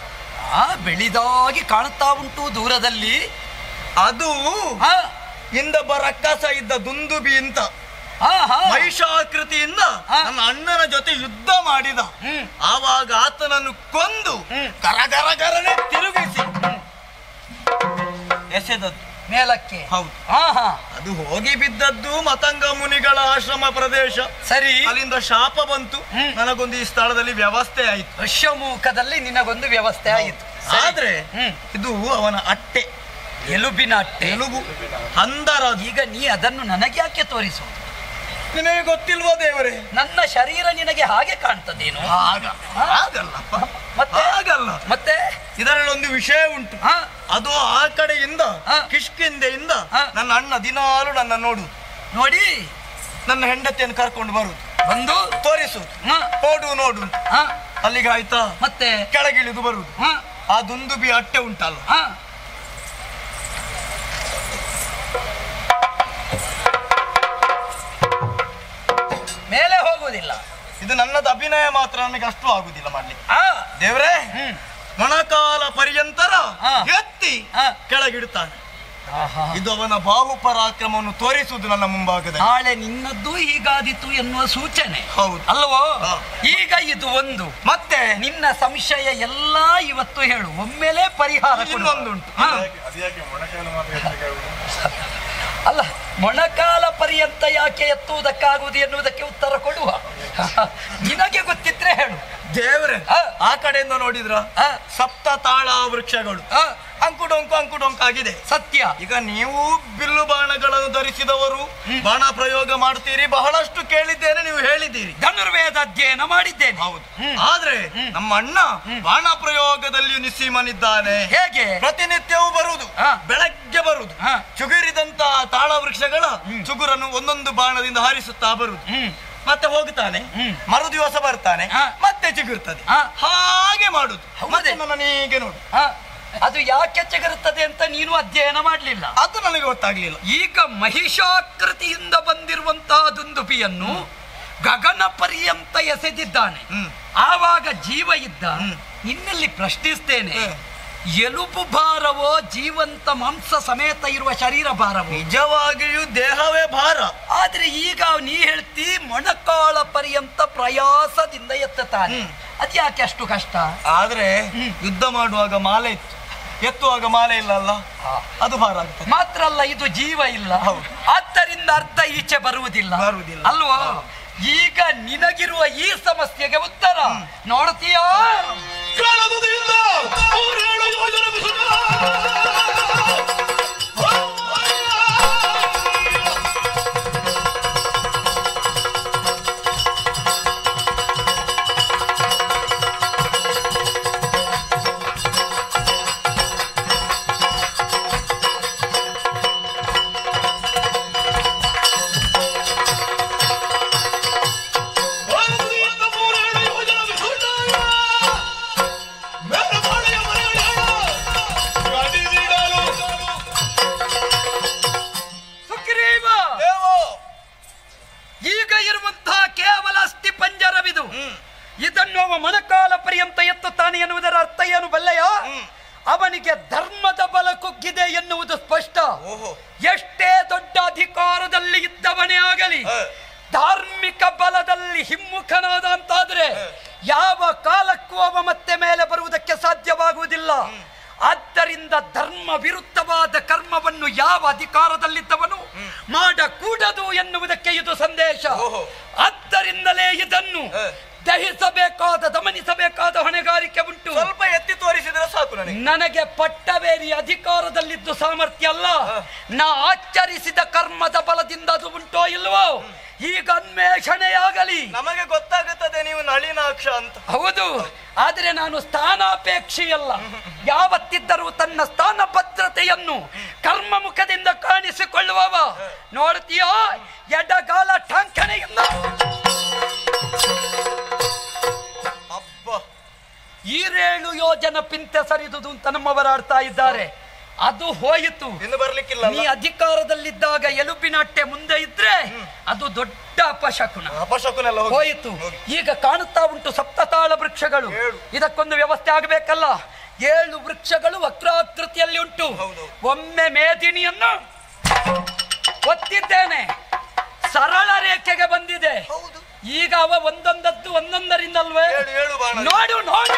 ಆ ಬೆಳಿದಾಗಿ ಕಾಣುತ್ತಾ ಉಂಟು ದೂರದಲ್ಲಿ. ಅದು ಆ, ಇಂದ ಬರಕ್ಕಸ ಇದ್ದ ದುಂದುಬಿ ಅಂತ ಆ, ಆ. ಮಹಿಷಾಕೃತಿಯಿಂದ ಹಾ. ನನ್ನ ಅಣ್ಣನ ಜೊತೆ ಯುದ್ಧ ಮಾಡಿದ. ಹ್ಮ್. ಆವಾಗ ಆತನನ್ನು ಕೊಂದು ಹ್ಮ್. ಕರಗರಗರನೆ ತಿರುಗಿಸಿ ಎಸೆದದ್ದು ಮೇಲಕ್ಕೆ. ಹೌದು. ಹಾ ಹಾ ಅದು ಹೋಗಿ ಬಿದ್ದದ್ದು ಮತಂಗ ಮುನಿಗಳ ಆಶ್ರಮ ಪ್ರದೇಶ. ಸರಿ. ಅಲ್ಲಿಂದ ಶಾಪ ಬಂತು. ಹ್ಮ್. ನನಗೊಂದು ಈ ಸ್ಥಳದಲ್ಲಿ ವ್ಯವಸ್ಥೆ ಆಯಿತು. ಅಶ್ವಮುಖದಲ್ಲಿ ನಿನಗೊಂದು ವ್ಯವಸ್ಥೆ ಆಯಿತು. ಆದ್ರೆ ಹ್ಮ್. ಇದು ಅವನ ಅಟ್ಟೆ, ಎಲುಬಿನ ಅಟ್ಟೆ. ಎಲುಬು ಹಂದರ. ಈಗ ನೀ ಅದನ್ನು ನನಗೆ ಯಾಕೆ ತೋರಿಸುವುದು? ನಿನಗೆ ಗೊತ್ತಿಲ್ವೋ ದೇವರೇ? ನನ್ನ ಶರೀರ ನಿನಗೆ ಹಾಗೆ ಕಾಣ್ತದೇನು? ಆಗ ಆಗಲ್ಲಪ್ಪ, ಮತ್ತೆ ಆಗಲ್ಲ. ಮತ್ತೆ ಇದರಲ್ಲಿ ಒಂದು ವಿಷಯ ಉಂಟು. ಹಾ ಅದು ಆ ಕಡೆಯಿಂದ ಹಾ. ಕಿಷ್ಕಿಂದೆಯಿಂದ ಹಾ. ನನ್ನ ಅಣ್ಣ ದಿನಾಲು ನನ್ನ ನೋಡು, ನೋಡಿ ನನ್ನ ಹೆಂಡತಿಯನ್ನು ಕರ್ಕೊಂಡು ಬರುದು, ಬಂದು ತೋರಿಸುದು, ಹಾ ನೋಡು ನೋಡು. ಹಾ ಅಲ್ಲಿಗೆ ಆಯ್ತಾ, ಮತ್ತೆ ಕೆಳಗಿಳಿದು ಬರುದು. ಹಾ ಆ ದುಂದುಬಿ ಅಟ್ಟೆ ಉಂಟಲ್ಲ, ಹಾ ಮೇಲೆ ಹೋಗುವುದಿಲ್ಲ. ಇದು ನನ್ನದು ಅಭಿನಯ ಮಾತ್ರ, ನನಗೆ ಅಷ್ಟು ಆಗುದಿಲ್ಲ ಮಾಡ್ಲಿಕ್ಕೆ. ಆ ದೇವ್ರೇ, ಹ್ಮ್ ಮೊಣಕಾಲ ಪರ್ಯಂತರ ಹಾ. ಎತ್ತಿ ಹಾ. ಕೆಳಗಿಡುತ್ತಾನೆ. ಆಹಾ. ಇದು ಅವನ ಬಾಹು ಪರಾಕ್ರಮವನ್ನು ತೋರಿಸುವುದು ನನ್ನ ಮುಂಭಾಗದಲ್ಲಿ. ನಾಳೆ ನಿನ್ನದ್ದು ಹೀಗಾದಿತು ಎನ್ನುವ ಸೂಚನೆ. ಹೌದು. ಅಲ್ವೋ? ಹಾ. ಈಗ ಇದು ಒಂದು. ಮತ್ತೆ ನಿನ್ನ ಸಂಶಯ ಎಲ್ಲ ಇವತ್ತು ಹೇಳು, ಒಮ್ಮೆಲೆ ಪರಿಹಾರ ಕೊಡು. ಇನ್ನೊಂದುಂಟು. ಹಾ. ಅಲ್ಲ, ಮೊಣಕಾಲ ಪರ್ಯಂತ ಯಾಕೆ ಎತ್ತುವುದಕ್ಕಾಗುವುದು ಎನ್ನುವುದಕ್ಕೆ ಉತ್ತರ ಕೊಡುವ. ನಿನಗೆ ಗೊತ್ತಿದ್ರೆ ಹೇಳು. ದೇವ್ರೆ, ಹಾ. ಆ ಕಡೆಯಿಂದ ನೋಡಿದ್ರ ಹಾ. ಸಪ್ತ ತಾಳ ವೃಕ್ಷಗಳು ಹಾ. ಅಂಕುಡೊಂಕು ಅಂಕುಡೊಂಕು ಆಗಿದೆ. ಸತ್ಯ. ಈಗ ನೀವು ಬಿಲ್ಲು ಬಾಣಗಳನ್ನು ಧರಿಸಿದವರು ಬಾಣ ಪ್ರಯೋಗ ಮಾಡ್ತೀರಿ, ಬಹಳಷ್ಟು ಕೇಳಿದ್ದೇನೆ, ನೀವು ಹೇಳಿದ್ದೀರಿ. ಧನುರ್ವೇದ ಅಧ್ಯಯನ ಮಾಡಿದ್ದೇನೆ. ಹೌದು. ಹ್ಮ್. ಆದ್ರೆ ನಮ್ಮ ಅಣ್ಣ ಬಾಣ ಪ್ರಯೋಗದಲ್ಲಿ ನಿಸ್ಸೀಮನಿದ್ದಾನೆ. ಹೇಗೆ? ಪ್ರತಿನಿತ್ಯವೂ ಬರುವುದು, ಹಾ. ಬೆಳಗ್ಗೆ ಬರುವುದು, ಹಾ. ಚುಗುರಿದಂತ ತಾಳ ವೃಕ್ಷಗಳ ಚುಗುರನ್ನು ಒಂದೊಂದು ಬಾಣದಿಂದ ಹಾರಿಸುತ್ತಾ ಬರುವುದು. ಹ್ಮ್ ಮತ್ತೆ ಹೋಗ್ತಾನೆ, ಮರು ದಿವಸ ಬರ್ತಾನೆ, ಮತ್ತೆ ಚಿಗುರ್ತದೆ. ಹಾಗೆ ಮಾಡುದು. ಮತ್ತೆ ನನಗೆ ನೋಡು, ಅದು ಯಾಕೆ ಚಿಗುರುತ್ತದೆ ಅಂತ ನೀನು ಅಧ್ಯಯನ ಮಾಡ್ಲಿಲ್ಲ. ಅದು ನನಗೆ ಗೊತ್ತಾಗ್ಲಿಲ್ಲ. ಈಗ ಮಹಿಷಾಕೃತಿಯಿಂದ ಬಂದಿರುವಂತಹ ದುಂದುಬಿಯನ್ನು ಗಗನ ಪರ್ಯಂತ ಎಸೆದಿದ್ದಾನೆ. ಆವಾಗ ಜೀವ ಇದ್ದ. ಇನ್ನಲ್ಲಿ ಪ್ರಶ್ನಿಸ್ತೇನೆ, ಎಲುಬು ಭಾರವೋ ಜೀವಂತ ಮಾಂಸ ಸಮೇತ ಇರುವ ಶರೀರ ಭಾರವೋ? ನಿಜವಾಗಿಯೂ ದೇಹವೇ ಭಾರ. ಆದ್ರೆ ಈಗ ನೀ ಹೇಳ್ತಿ ಮೊಣಕಾಳ ಪರ್ಯಂತ ಪ್ರಯಾಸದಿಂದ ಎತ್ತುತ್ತಾನೆ. ಅದ್ಯಾಕೆ ಅಷ್ಟು ಕಷ್ಟ? ಆದ್ರೆ ಯುದ್ಧ ಮಾಡುವಾಗ ಮಾಲೆ ಇತ್ತು, ಎತ್ತುವಾಗ ಮಾಲೆ ಇಲ್ಲ ಅಲ್ಲ, ಅದು ಭಾರ ಆಗ್ತದೆ. ಮಾತ್ರ ಅಲ್ಲ, ಇದು ಜೀವ ಇಲ್ಲ. ಆದ್ದರಿಂದ ಅರ್ಥ ಈಚೆ ಬರುವುದಿಲ್ಲ ಬರುವುದಿಲ್ಲ ಅಲ್ವಾ? ಈಗ ನಿನಗಿರುವ ಈ ಸಮಸ್ಯೆಗೆ ಉತ್ತರ ನೋಡ್ತೀಯಾ? ಇದನ್ನು ಅವ ಮೊಣಕಾಲ ಪರ್ಯಂತ ಎತ್ತುತ್ತಾನೆ ಎನ್ನುವುದರ ಅರ್ಥ ಏನು ಬಲ್ಲೆಯ? ಅವನಿಗೆ ಧರ್ಮದ ಬಲ ಕುಗ್ಗಿದೆ ಎನ್ನುವುದು ಸ್ಪಷ್ಟ. ಎಷ್ಟೇ ದೊಡ್ಡ ಅಧಿಕಾರದಲ್ಲಿ ಇದ್ದವನೇ ಆಗಲಿ, ಧಾರ್ಮಿಕ ಬಲದಲ್ಲಿ ಹಿಮ್ಮುಖನಾದ ಅಂತಾದ್ರೆ ಯಾವ ಕಾಲಕ್ಕೂ ಅವ ಮತ್ತೆ ಮೇಲೆ ಬರುವುದಕ್ಕೆ ಸಾಧ್ಯವಾಗುವುದಿಲ್ಲ. ಆದ್ದರಿಂದ ಧರ್ಮ ವಿರುದ್ಧವಾದ ಕರ್ಮವನ್ನು ಯಾವ ಅಧಿಕಾರದಲ್ಲಿದ್ದವನು ಮಾಡಕೂಡದು ಎನ್ನುವುದಕ್ಕೆ ಇದು ಸಂದೇಶ. ಆದ್ದರಿಂದಲೇ ಇದನ್ನು ದಹಿಸಬೇಕಾದ, ದಮನಿಸಬೇಕಾದ ಹೊಣೆಗಾರಿಕೆ ಉಂಟು. ಸ್ವಲ್ಪ ಎತ್ತಿ ತೋರಿಸಿದ್ರೆ ಸಾಕು. ನನಗೆ ನನಗೆ ಪಟ್ಟವೇರಿ ಅಧಿಕಾರದಲ್ಲಿದ್ದು ಸಾಮರ್ಥ್ಯ ಅಲ್ಲ, ನಾ ಆಚರಿಸಿದ ಕರ್ಮದ ಬಲದಿಂದ ಅದು ಉಂಟೋ ಇಲ್ವೋ ಈಗ ಅನ್ವೇಷಣೆಯಾಗಲಿ. ನಮಗೆ ಗೊತ್ತಾಗುತ್ತದೆ ನೀವು ನಳಿನಾಕ್ಷ ಅಂತ. ಹೌದು, ಆದರೆ ನಾನು ಸ್ಥಾನಾಪೇಕ್ಷೆಯಲ್ಲ. ಯಾವತ್ತಿದ್ದರೂ ತನ್ನ ಸ್ಥಾನ ಭದ್ರತೆಯನ್ನು ಕರ್ಮ ಮುಖದಿಂದ ಕಾಣಿಸಿಕೊಳ್ಳುವವ. ನೋಡ್ತೀಯೋ, ಎಡಗಾಲ ಠಾಂಕಣೆಯಿಂದ ಈರೇಳು ಯೋಜನ ಪಿಂತೆ ಸರಿದುದು ಅಂತ ನಮ್ಮವರು ಆಡ್ತಾ ಇದ್ದಾರೆ. ಅದು ಹೋಯಿತು, ಇನ್ನು ಬರ್ಲಿಕ್ಕಿಲ್ಲ. ನೀ ಅಧಿಕಾರದಲ್ಲಿದ್ದಾಗ ಎಲುಬಿನಟ್ಟೆ ಮುಂದೆ ಇದ್ರೆ ಅದು ದೊಡ್ಡ ಅಪಶಕುನ. ಅಪಶಕುನ ಹೋಯಿತು. ಈಗ ಕಾಣುತ್ತಾ ಉಂಟು ಸಪ್ತತಾಳ ವೃಕ್ಷಗಳು. ಇದಕ್ಕೊಂದು ವ್ಯವಸ್ಥೆ ಆಗಬೇಕಲ್ಲ. ಏಳು ವೃಕ್ಷಗಳು ವಕ್ರಾಕೃತಿಯಲ್ಲಿ ಉಂಟು. ಒಮ್ಮೆ ಮೇದಿನಿಯನ್ನು ಒತ್ತಿದ್ದೇನೆ, ಸರಳ ರೇಖೆಗೆ ಬಂದಿದೆ. ಈಗ ಅವ ಒಂದೊಂದದ್ದು ಒಂದೊಂದರಿಂದಲ್ವೇ? ನೋಡು ನೋಡು,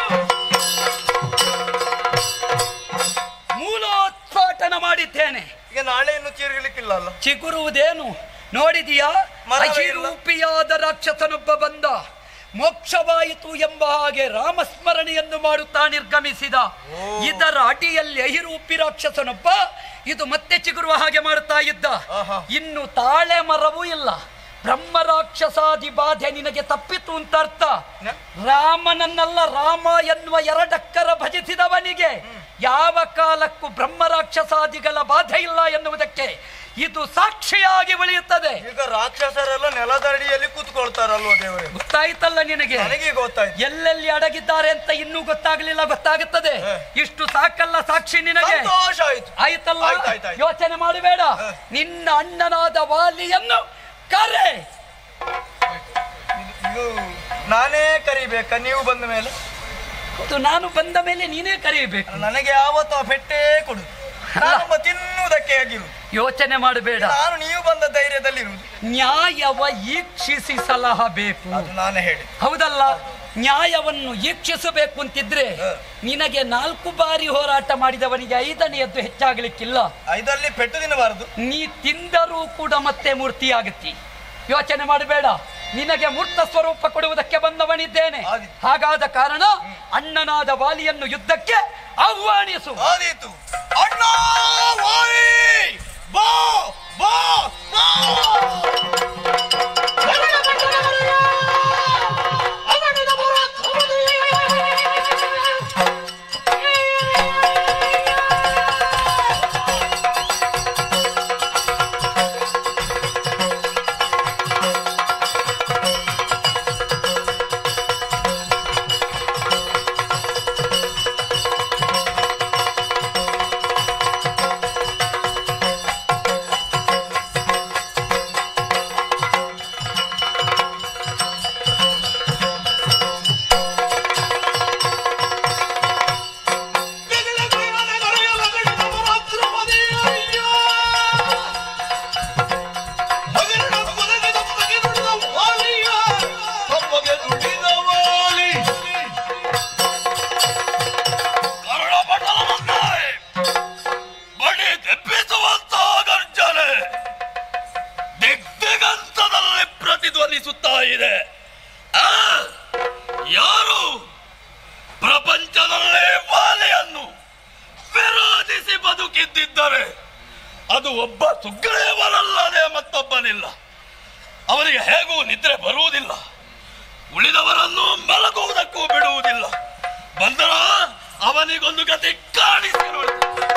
ಮೂಲೋತ್ಪಾಟನ ಮಾಡಿದ್ದೇನೆ. ಈಗ ನಾಳೆ ಇನ್ನು ಚೀರ್ಗಲಿಕ್ಕಿಲ್ಲ ಅಲ್ಲ? ಚಿಗುರುವುದೇನು ನೋಡಿದೀಯಾ? ಅಹಿರೂಪಿಯಾದ ರಾಕ್ಷಸನೊಬ್ಬ ಬಂದ, ಮೋಕ್ಷವಾಯಿತು ಎಂಬ ಹಾಗೆ ರಾಮಸ್ಮರಣೆಯನ್ನು ಮಾಡುತ್ತಾ ನಿರ್ಗಮಿಸಿದ. ಇದರ ಅಡಿಯಲ್ಲಿ ಅಹಿರೂಪಿ ರಾಕ್ಷಸನೊಬ್ಬ ಇದು ಮತ್ತೆ ಚಿಗುರುವ ಹಾಗೆ ಮಾಡುತ್ತಾ ಇದ್ದ. ಇನ್ನು ತಾಳೆ ಮರವೂ ಇಲ್ಲ. ಬ್ರಹ್ಮ ರಾಕ್ಷಸಾದಿ ಬಾಧೆ ನಿನಗೆ ತಪ್ಪಿತು ಅಂತ ಅರ್ಥ. ರಾಮನನ್ನಲ್ಲ, ರಾಮ ಎನ್ನುವ ಎರಡಕ್ಕರ ಭಜಿಸಿದವನಿಗೆ ಯಾವ ಕಾಲಕ್ಕೂ ಬ್ರಹ್ಮ ರಾಕ್ಷಸಾದಿಗಳ ಬಾಧೆ ಇಲ್ಲ ಎನ್ನುವುದಕ್ಕೆ ಇದು ಸಾಕ್ಷಿಯಾಗಿ ಉಳಿಯುತ್ತದೆ. ಈಗ ರಾಕ್ಷಸರೆಲ್ಲ ನೆಲದಡಿಯಲ್ಲಿ ಕೂತ್ಕೊಳ್ತಾರಲ್ವ ದೇವರೇ? ಗೊತ್ತಾಯ್ತಲ್ಲ ನಿನಗೆ? ನನಗೆ ಗೊತ್ತಾಯ್ತು. ಎಲ್ಲೆಲ್ಲಿ ಅಡಗಿದ್ದಾರೆ ಅಂತ ಇನ್ನೂ ಗೊತ್ತಾಗ್ಲಿಲ್ಲ, ಗೊತ್ತಾಗುತ್ತದೆ. ಇಷ್ಟು ಸಾಕಲ್ಲ ಸಾಕ್ಷಿ ನಿನಗೆ? ಆಯ್ತಲ್ಲ, ಯೋಚನೆ ಮಾಡಬೇಡ. ನಿನ್ನ ಅಣ್ಣನಾದ ವಾಲಿಯನ್ನು ಕರೆ. ನಾನೇ ಕರಿಬೇಕಾ ನೀವು ಬಂದ ಮೇಲೆ? ನಾನು ಬಂದ ಮೇಲೆ ನೀನೇ ಕರೆಯಬೇಕು. ನನಗೆ ಯಾವತ್ತೂ ಪೆಟ್ಟೇ ಕೊಡು, ತಿನ್ನುವುದಕ್ಕೆ ಆಗಿರು. ಯೋಚನೆ ಮಾಡಬೇಡ. ನಾನು ನೀವು ಬಂದ ಧೈರ್ಯದಲ್ಲಿರುವುದು. ನ್ಯಾಯವ ಈಕ್ಷಿಸಿ ಸಲಹ ಬೇಕು. ನಾನು ಹೇಳಿ ಹೌದಲ್ಲ? ನ್ಯಾಯವನ್ನು ಈಕ್ಷಿಸಬೇಕು ಅಂತಿದ್ರೆ ನಿನಗೆ ನಾಲ್ಕು ಬಾರಿ ಹೋರಾಟ ಮಾಡಿದವನಿಗೆ ಐದನೆಯದ್ದು ಹೆಚ್ಚಾಗಲಿಕ್ಕಿಲ್ಲ. ಐದಲ್ಲಿ ಪೆಟ್ಟು ತಿನ್ನಬಾರದು. ನೀ ತಿಂದರೂ ಕೂಡ ಮತ್ತೆ ಮೂರ್ತಿಯಾಗತ್ತಿ. ಯೋಚನೆ ಮಾಡಬೇಡ. ನಿನಗೆ ಮೂರ್ತ ಸ್ವರೂಪ ಕೊಡುವುದಕ್ಕೆ ಬಂದವನಿದ್ದೇನೆ. ಹಾಗಾದ ಕಾರಣ ಅಣ್ಣನಾದ ವಾಲಿಯನ್ನು ಯುದ್ಧಕ್ಕೆ ಆಹ್ವಾನಿಸು. ಆದೀತು. ಅಣ್ಣ ವಾಲಿ, ಬಾ ಬಾ ಬಾ. ಇದ್ದರೆ ಅದು ಒಬ್ಬ ಸುಗ್ರೀವನಲ್ಲದೆ ಮತ್ತೊಬ್ಬನಿಲ್ಲ. ಅವನಿಗೆ ಹೇಗೂ ನಿದ್ರೆ ಬರುವುದಿಲ್ಲ, ಉಳಿದವರನ್ನು ಮಲಗುವುದಕ್ಕೂ ಬಿಡುವುದಿಲ್ಲ. ಬಂದರ ಅವನಿಗೊಂದು ಗತಿ ಕಾಣಿಸಿ ನೋಡಿ.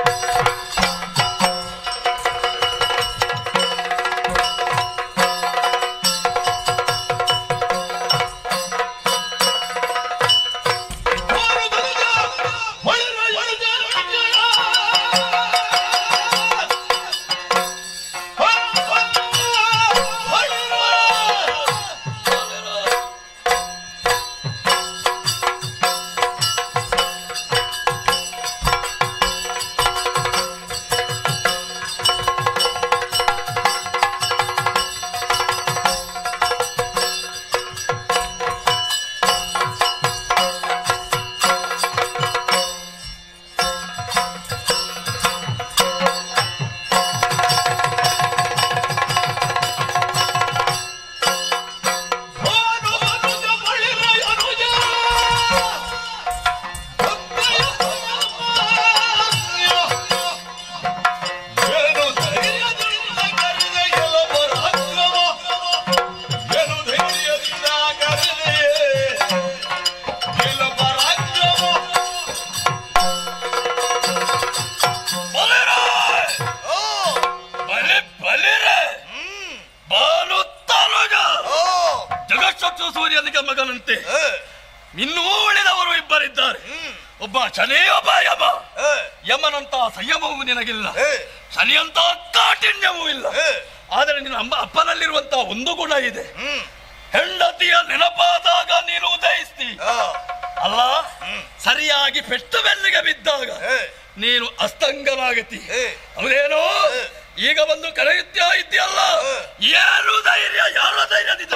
ಸೂರ್ಯನಿಗೆ ಮಗನಂತೆ ಇನ್ನೂ ಉಳಿದವರು ಇಬ್ಬರಿದ್ದಾರೆ. ಒಬ್ಬ ಶನಿ, ಒಬ್ಬ ಯಮ. ಯಮನಂತ ಸಂಯಮವೂ ನಿನಗಿಲ್ಲ, ಶನಿಯಂತ ಕಾಠಿಣ್ಯವೂ ಇಲ್ಲ. ಆದರೆ ನಿನ್ನ ಅಮ್ಮ ಅಪ್ಪನಲ್ಲಿರುವಂತಹ ಒಂದು ಗುಣ ಇದೆ, ಹೆಂಡತಿಯ ನೆನಪಾದಾಗ ನೀನು ಉದಯಿಸ್ತಿ ಅಲ್ಲ. ಸರಿಯಾಗಿ ಪೆಟ್ಟು ಬೆನ್ನಿಗೆ ಬಿದ್ದಾಗ ನೀನು ಅಸ್ತಂಗನಾಗತಿ. ಅವನೇನು ಈಗ ಬಂದು ಕರೆಯುತ್ತಾ ಇದ್ದೀಯಲ್ಲ, ಯಾರು ಧೈರ್ಯ, ಯಾರು ಧೈರ್ಯದಿಂದ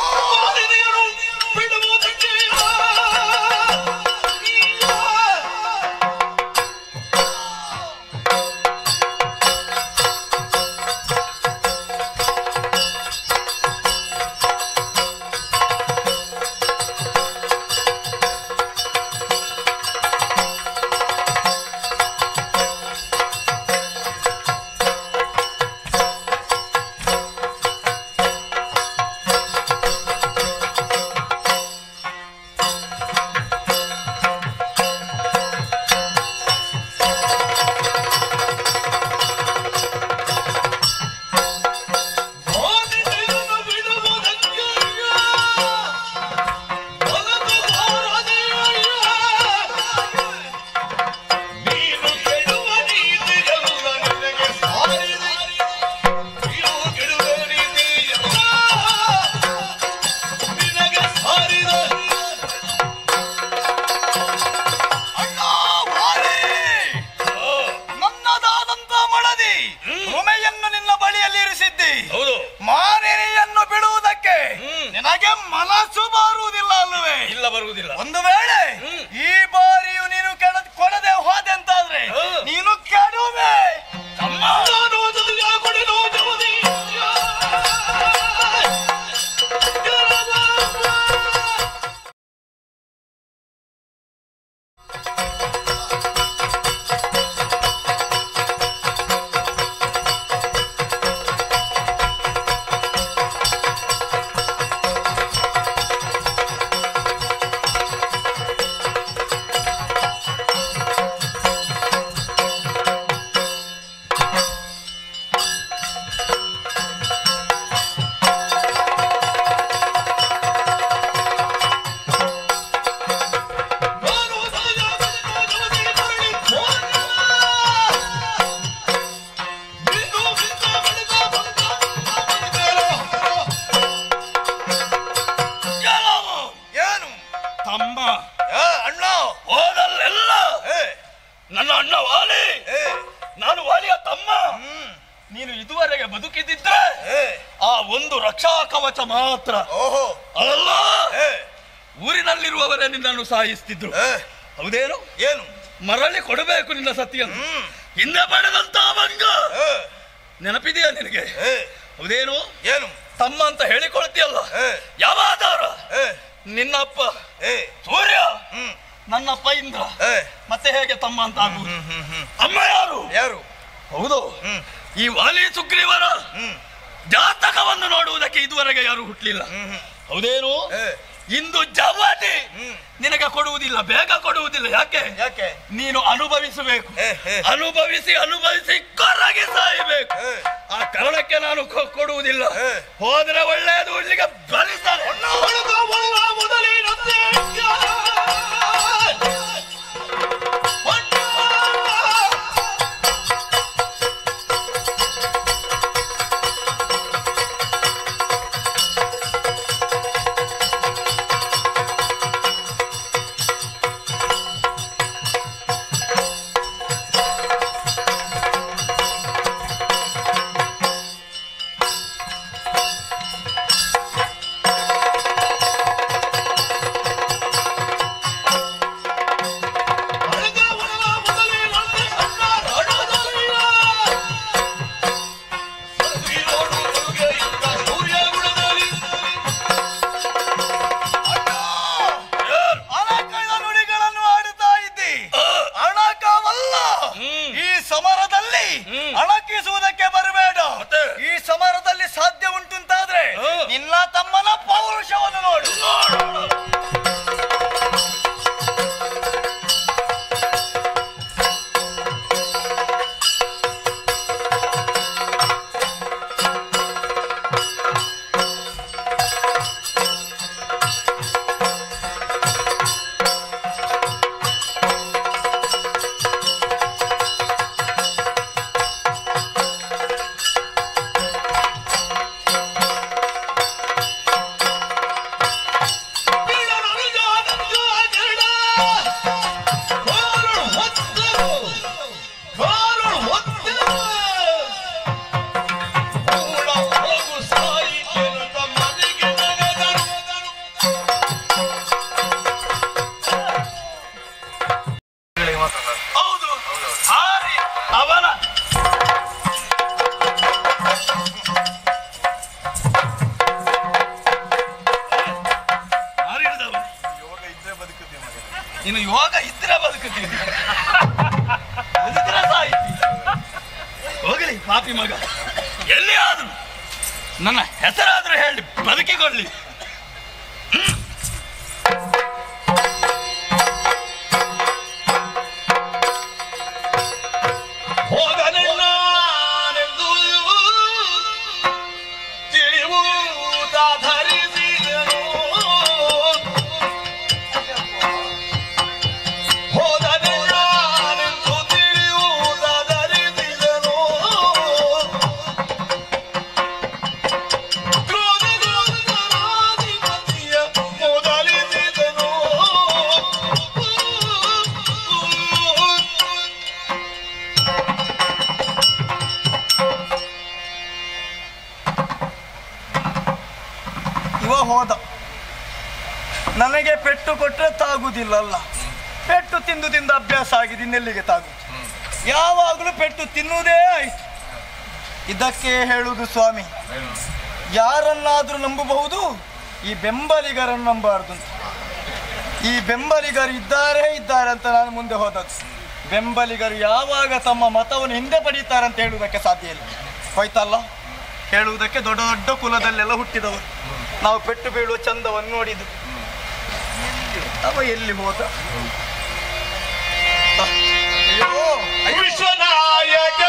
ಒಂದು ವೇಳೆ ಈ ಬಾರಿಯು ನೀನು ಕೆಡ ಕೊಡದೆ ಹೋದೆಂತಾದ್ರೆ ನೀನು ಕೆಡುವೆ. ನನ್ನ ಅಣ್ಣ ವಾಲಿ, ನಾನು ವಾಲಿಯ ತಮ್ಮ. ನೀನು ಇದುವರೆಗೆ ಬದುಕಿದ್ದಿದ್ರೆ ಆ ಒಂದು ರಕ್ಷಾ ಕವಚ ಮಾತ್ರ ಅಲ್ಲ, ಊರಿನಲ್ಲಿರುವವರೇ ನಿನ್ನನ್ನು ಸಾಯಿಸ್ತಿದ್ರು. ಹೌದೇನು? ಏನು ಮರಳಿ ಕೊಡಬೇಕು ನಿನ್ನ ಸತಿಯನ್ನು. ಹಿಂದೆ ಪಡೆದಂತ ಭಂಗ ನೆನಪಿದೆಯಾ ನಿನಗೆ? ಹೌದೇನು? ಏನು ತಮ್ಮ ಅಂತ ಹೇಳಿಕೊಳ್ತೀಯಲ್ಲ, ಯಾವ ಆಧಾರ? ನಿನ್ನಪ್ಪ ಸೂರ್ಯ, ನನ್ನಪ್ಪ ಇಂದ್ರ, ಮತ್ತೆ ಹೇಗೆ ತಮ್ಮ ಅಂತ ಆಗುವುದು? ಅಮ್ಮ ಯಾರು? ಯಾರು? ಹೌದು. ಈ ವಾಲಿ ಸುಗ್ರೀವರ ಜಾತಕವನ್ನು ನೋಡುವುದಕ್ಕೆ ಇದುವರೆಗೆ ಯಾರು ಹುಟ್ಟಲಿಲ್ಲ. ಹೌದೇನು? ಇಂದು ಜವಾದಿ ನಿನಗೆ ಕೊಡುವುದಿಲ್ಲ, ಬೇಗ ಕೊಡುವುದಿಲ್ಲ. ಯಾಕೆ? ಯಾಕೆ? ನೀನು ಅನುಭವಿಸಬೇಕು. ಅನುಭವಿಸಿ ಅನುಭವಿಸಿ ಕೊರಗಿ ಸಾಯಬೇಕು. ಆ ಕಾರಣಕ್ಕೆ ನಾನು ಕೊಡುವುದಿಲ್ಲ. ಹೋದ್ರೆ ಒಳ್ಳೆಯದು, ಇಲ್ಲಿಗೆ ಬಲಿತಾರೆ. ಅಣಕಿಸುವುದಕ್ಕೆ ಬರಬೇಡ. ಈ ಸಮರದಲ್ಲಿ ಸಾಧ್ಯ ಉಂಟುಂತಾದ್ರೆ ನಿನ್ನ ತಮ್ಮನ ಪೌರುಷವನ್ನು ನೋಡು. ಇನ್ನು ಯೋಗ ಇದ್ರೆ ಬದುಕುತ್ತೀನಿ, ಇದ್ರೆ ಸಾಯ್ತಿ. ಹೋಗಲಿ ಪಾಪಿ ಮಗ, ಎಲ್ಲಿ ಆದ್ರು ನನ್ನ ಹೆಸರಾದ್ರೂ ಹೇಳಿ ಬದುಕಿಕೊಳ್ಳಿ. ಹೋದ ನನಗೆ ಪೆಟ್ಟು ಕೊಟ್ರೆ ತಾಗುದಿಲ್ಲಲ್ಲ. ಪೆಟ್ಟು ತಿಂದು ತಿಂದು ಅಭ್ಯಾಸ ಆಗಿದೆ, ಇನ್ನೆಲ್ಲಿಗೆ ತಾಗುದು? ಯಾವಾಗಲೂ ಪೆಟ್ಟು ತಿನ್ನುವುದೇ ಆಯ್ತು. ಇದಕ್ಕೆ ಹೇಳುವುದು ಸ್ವಾಮಿ, ಯಾರನ್ನಾದ್ರೂ ನಂಬಬಹುದು, ಈ ಬೆಂಬಲಿಗರನ್ನು ನಂಬಾರ್ದು ಅಂತ. ಈ ಬೆಂಬಲಿಗರು ಇದ್ದಾರೆ ಇದ್ದಾರೆ ಅಂತ ನಾನು ಮುಂದೆ ಹೋದದ್ದು. ಬೆಂಬಲಿಗರು ಯಾವಾಗ ತಮ್ಮ ಮತವನ್ನು ಹಿಂದೆ ಪಡೀತಾರೆ ಅಂತ ಹೇಳುವುದಕ್ಕೆ ಸಾಧ್ಯ ಇಲ್ಲ. ಹೋಯ್ತಲ್ಲ, ಹೇಳುವುದಕ್ಕೆ ದೊಡ್ಡ ದೊಡ್ಡ ಕುಲದಲ್ಲೆಲ್ಲ ಹುಟ್ಟಿದವರು. ನಾವು ಪೆಟ್ಟು ಬೀಳುವ ಚಂದವನ್ನು ನೋಡಿದ್ದು. ಅವ ಎಲ್ಲಿ ಹೋದ? ವಿಶ್ವನಾಯಕ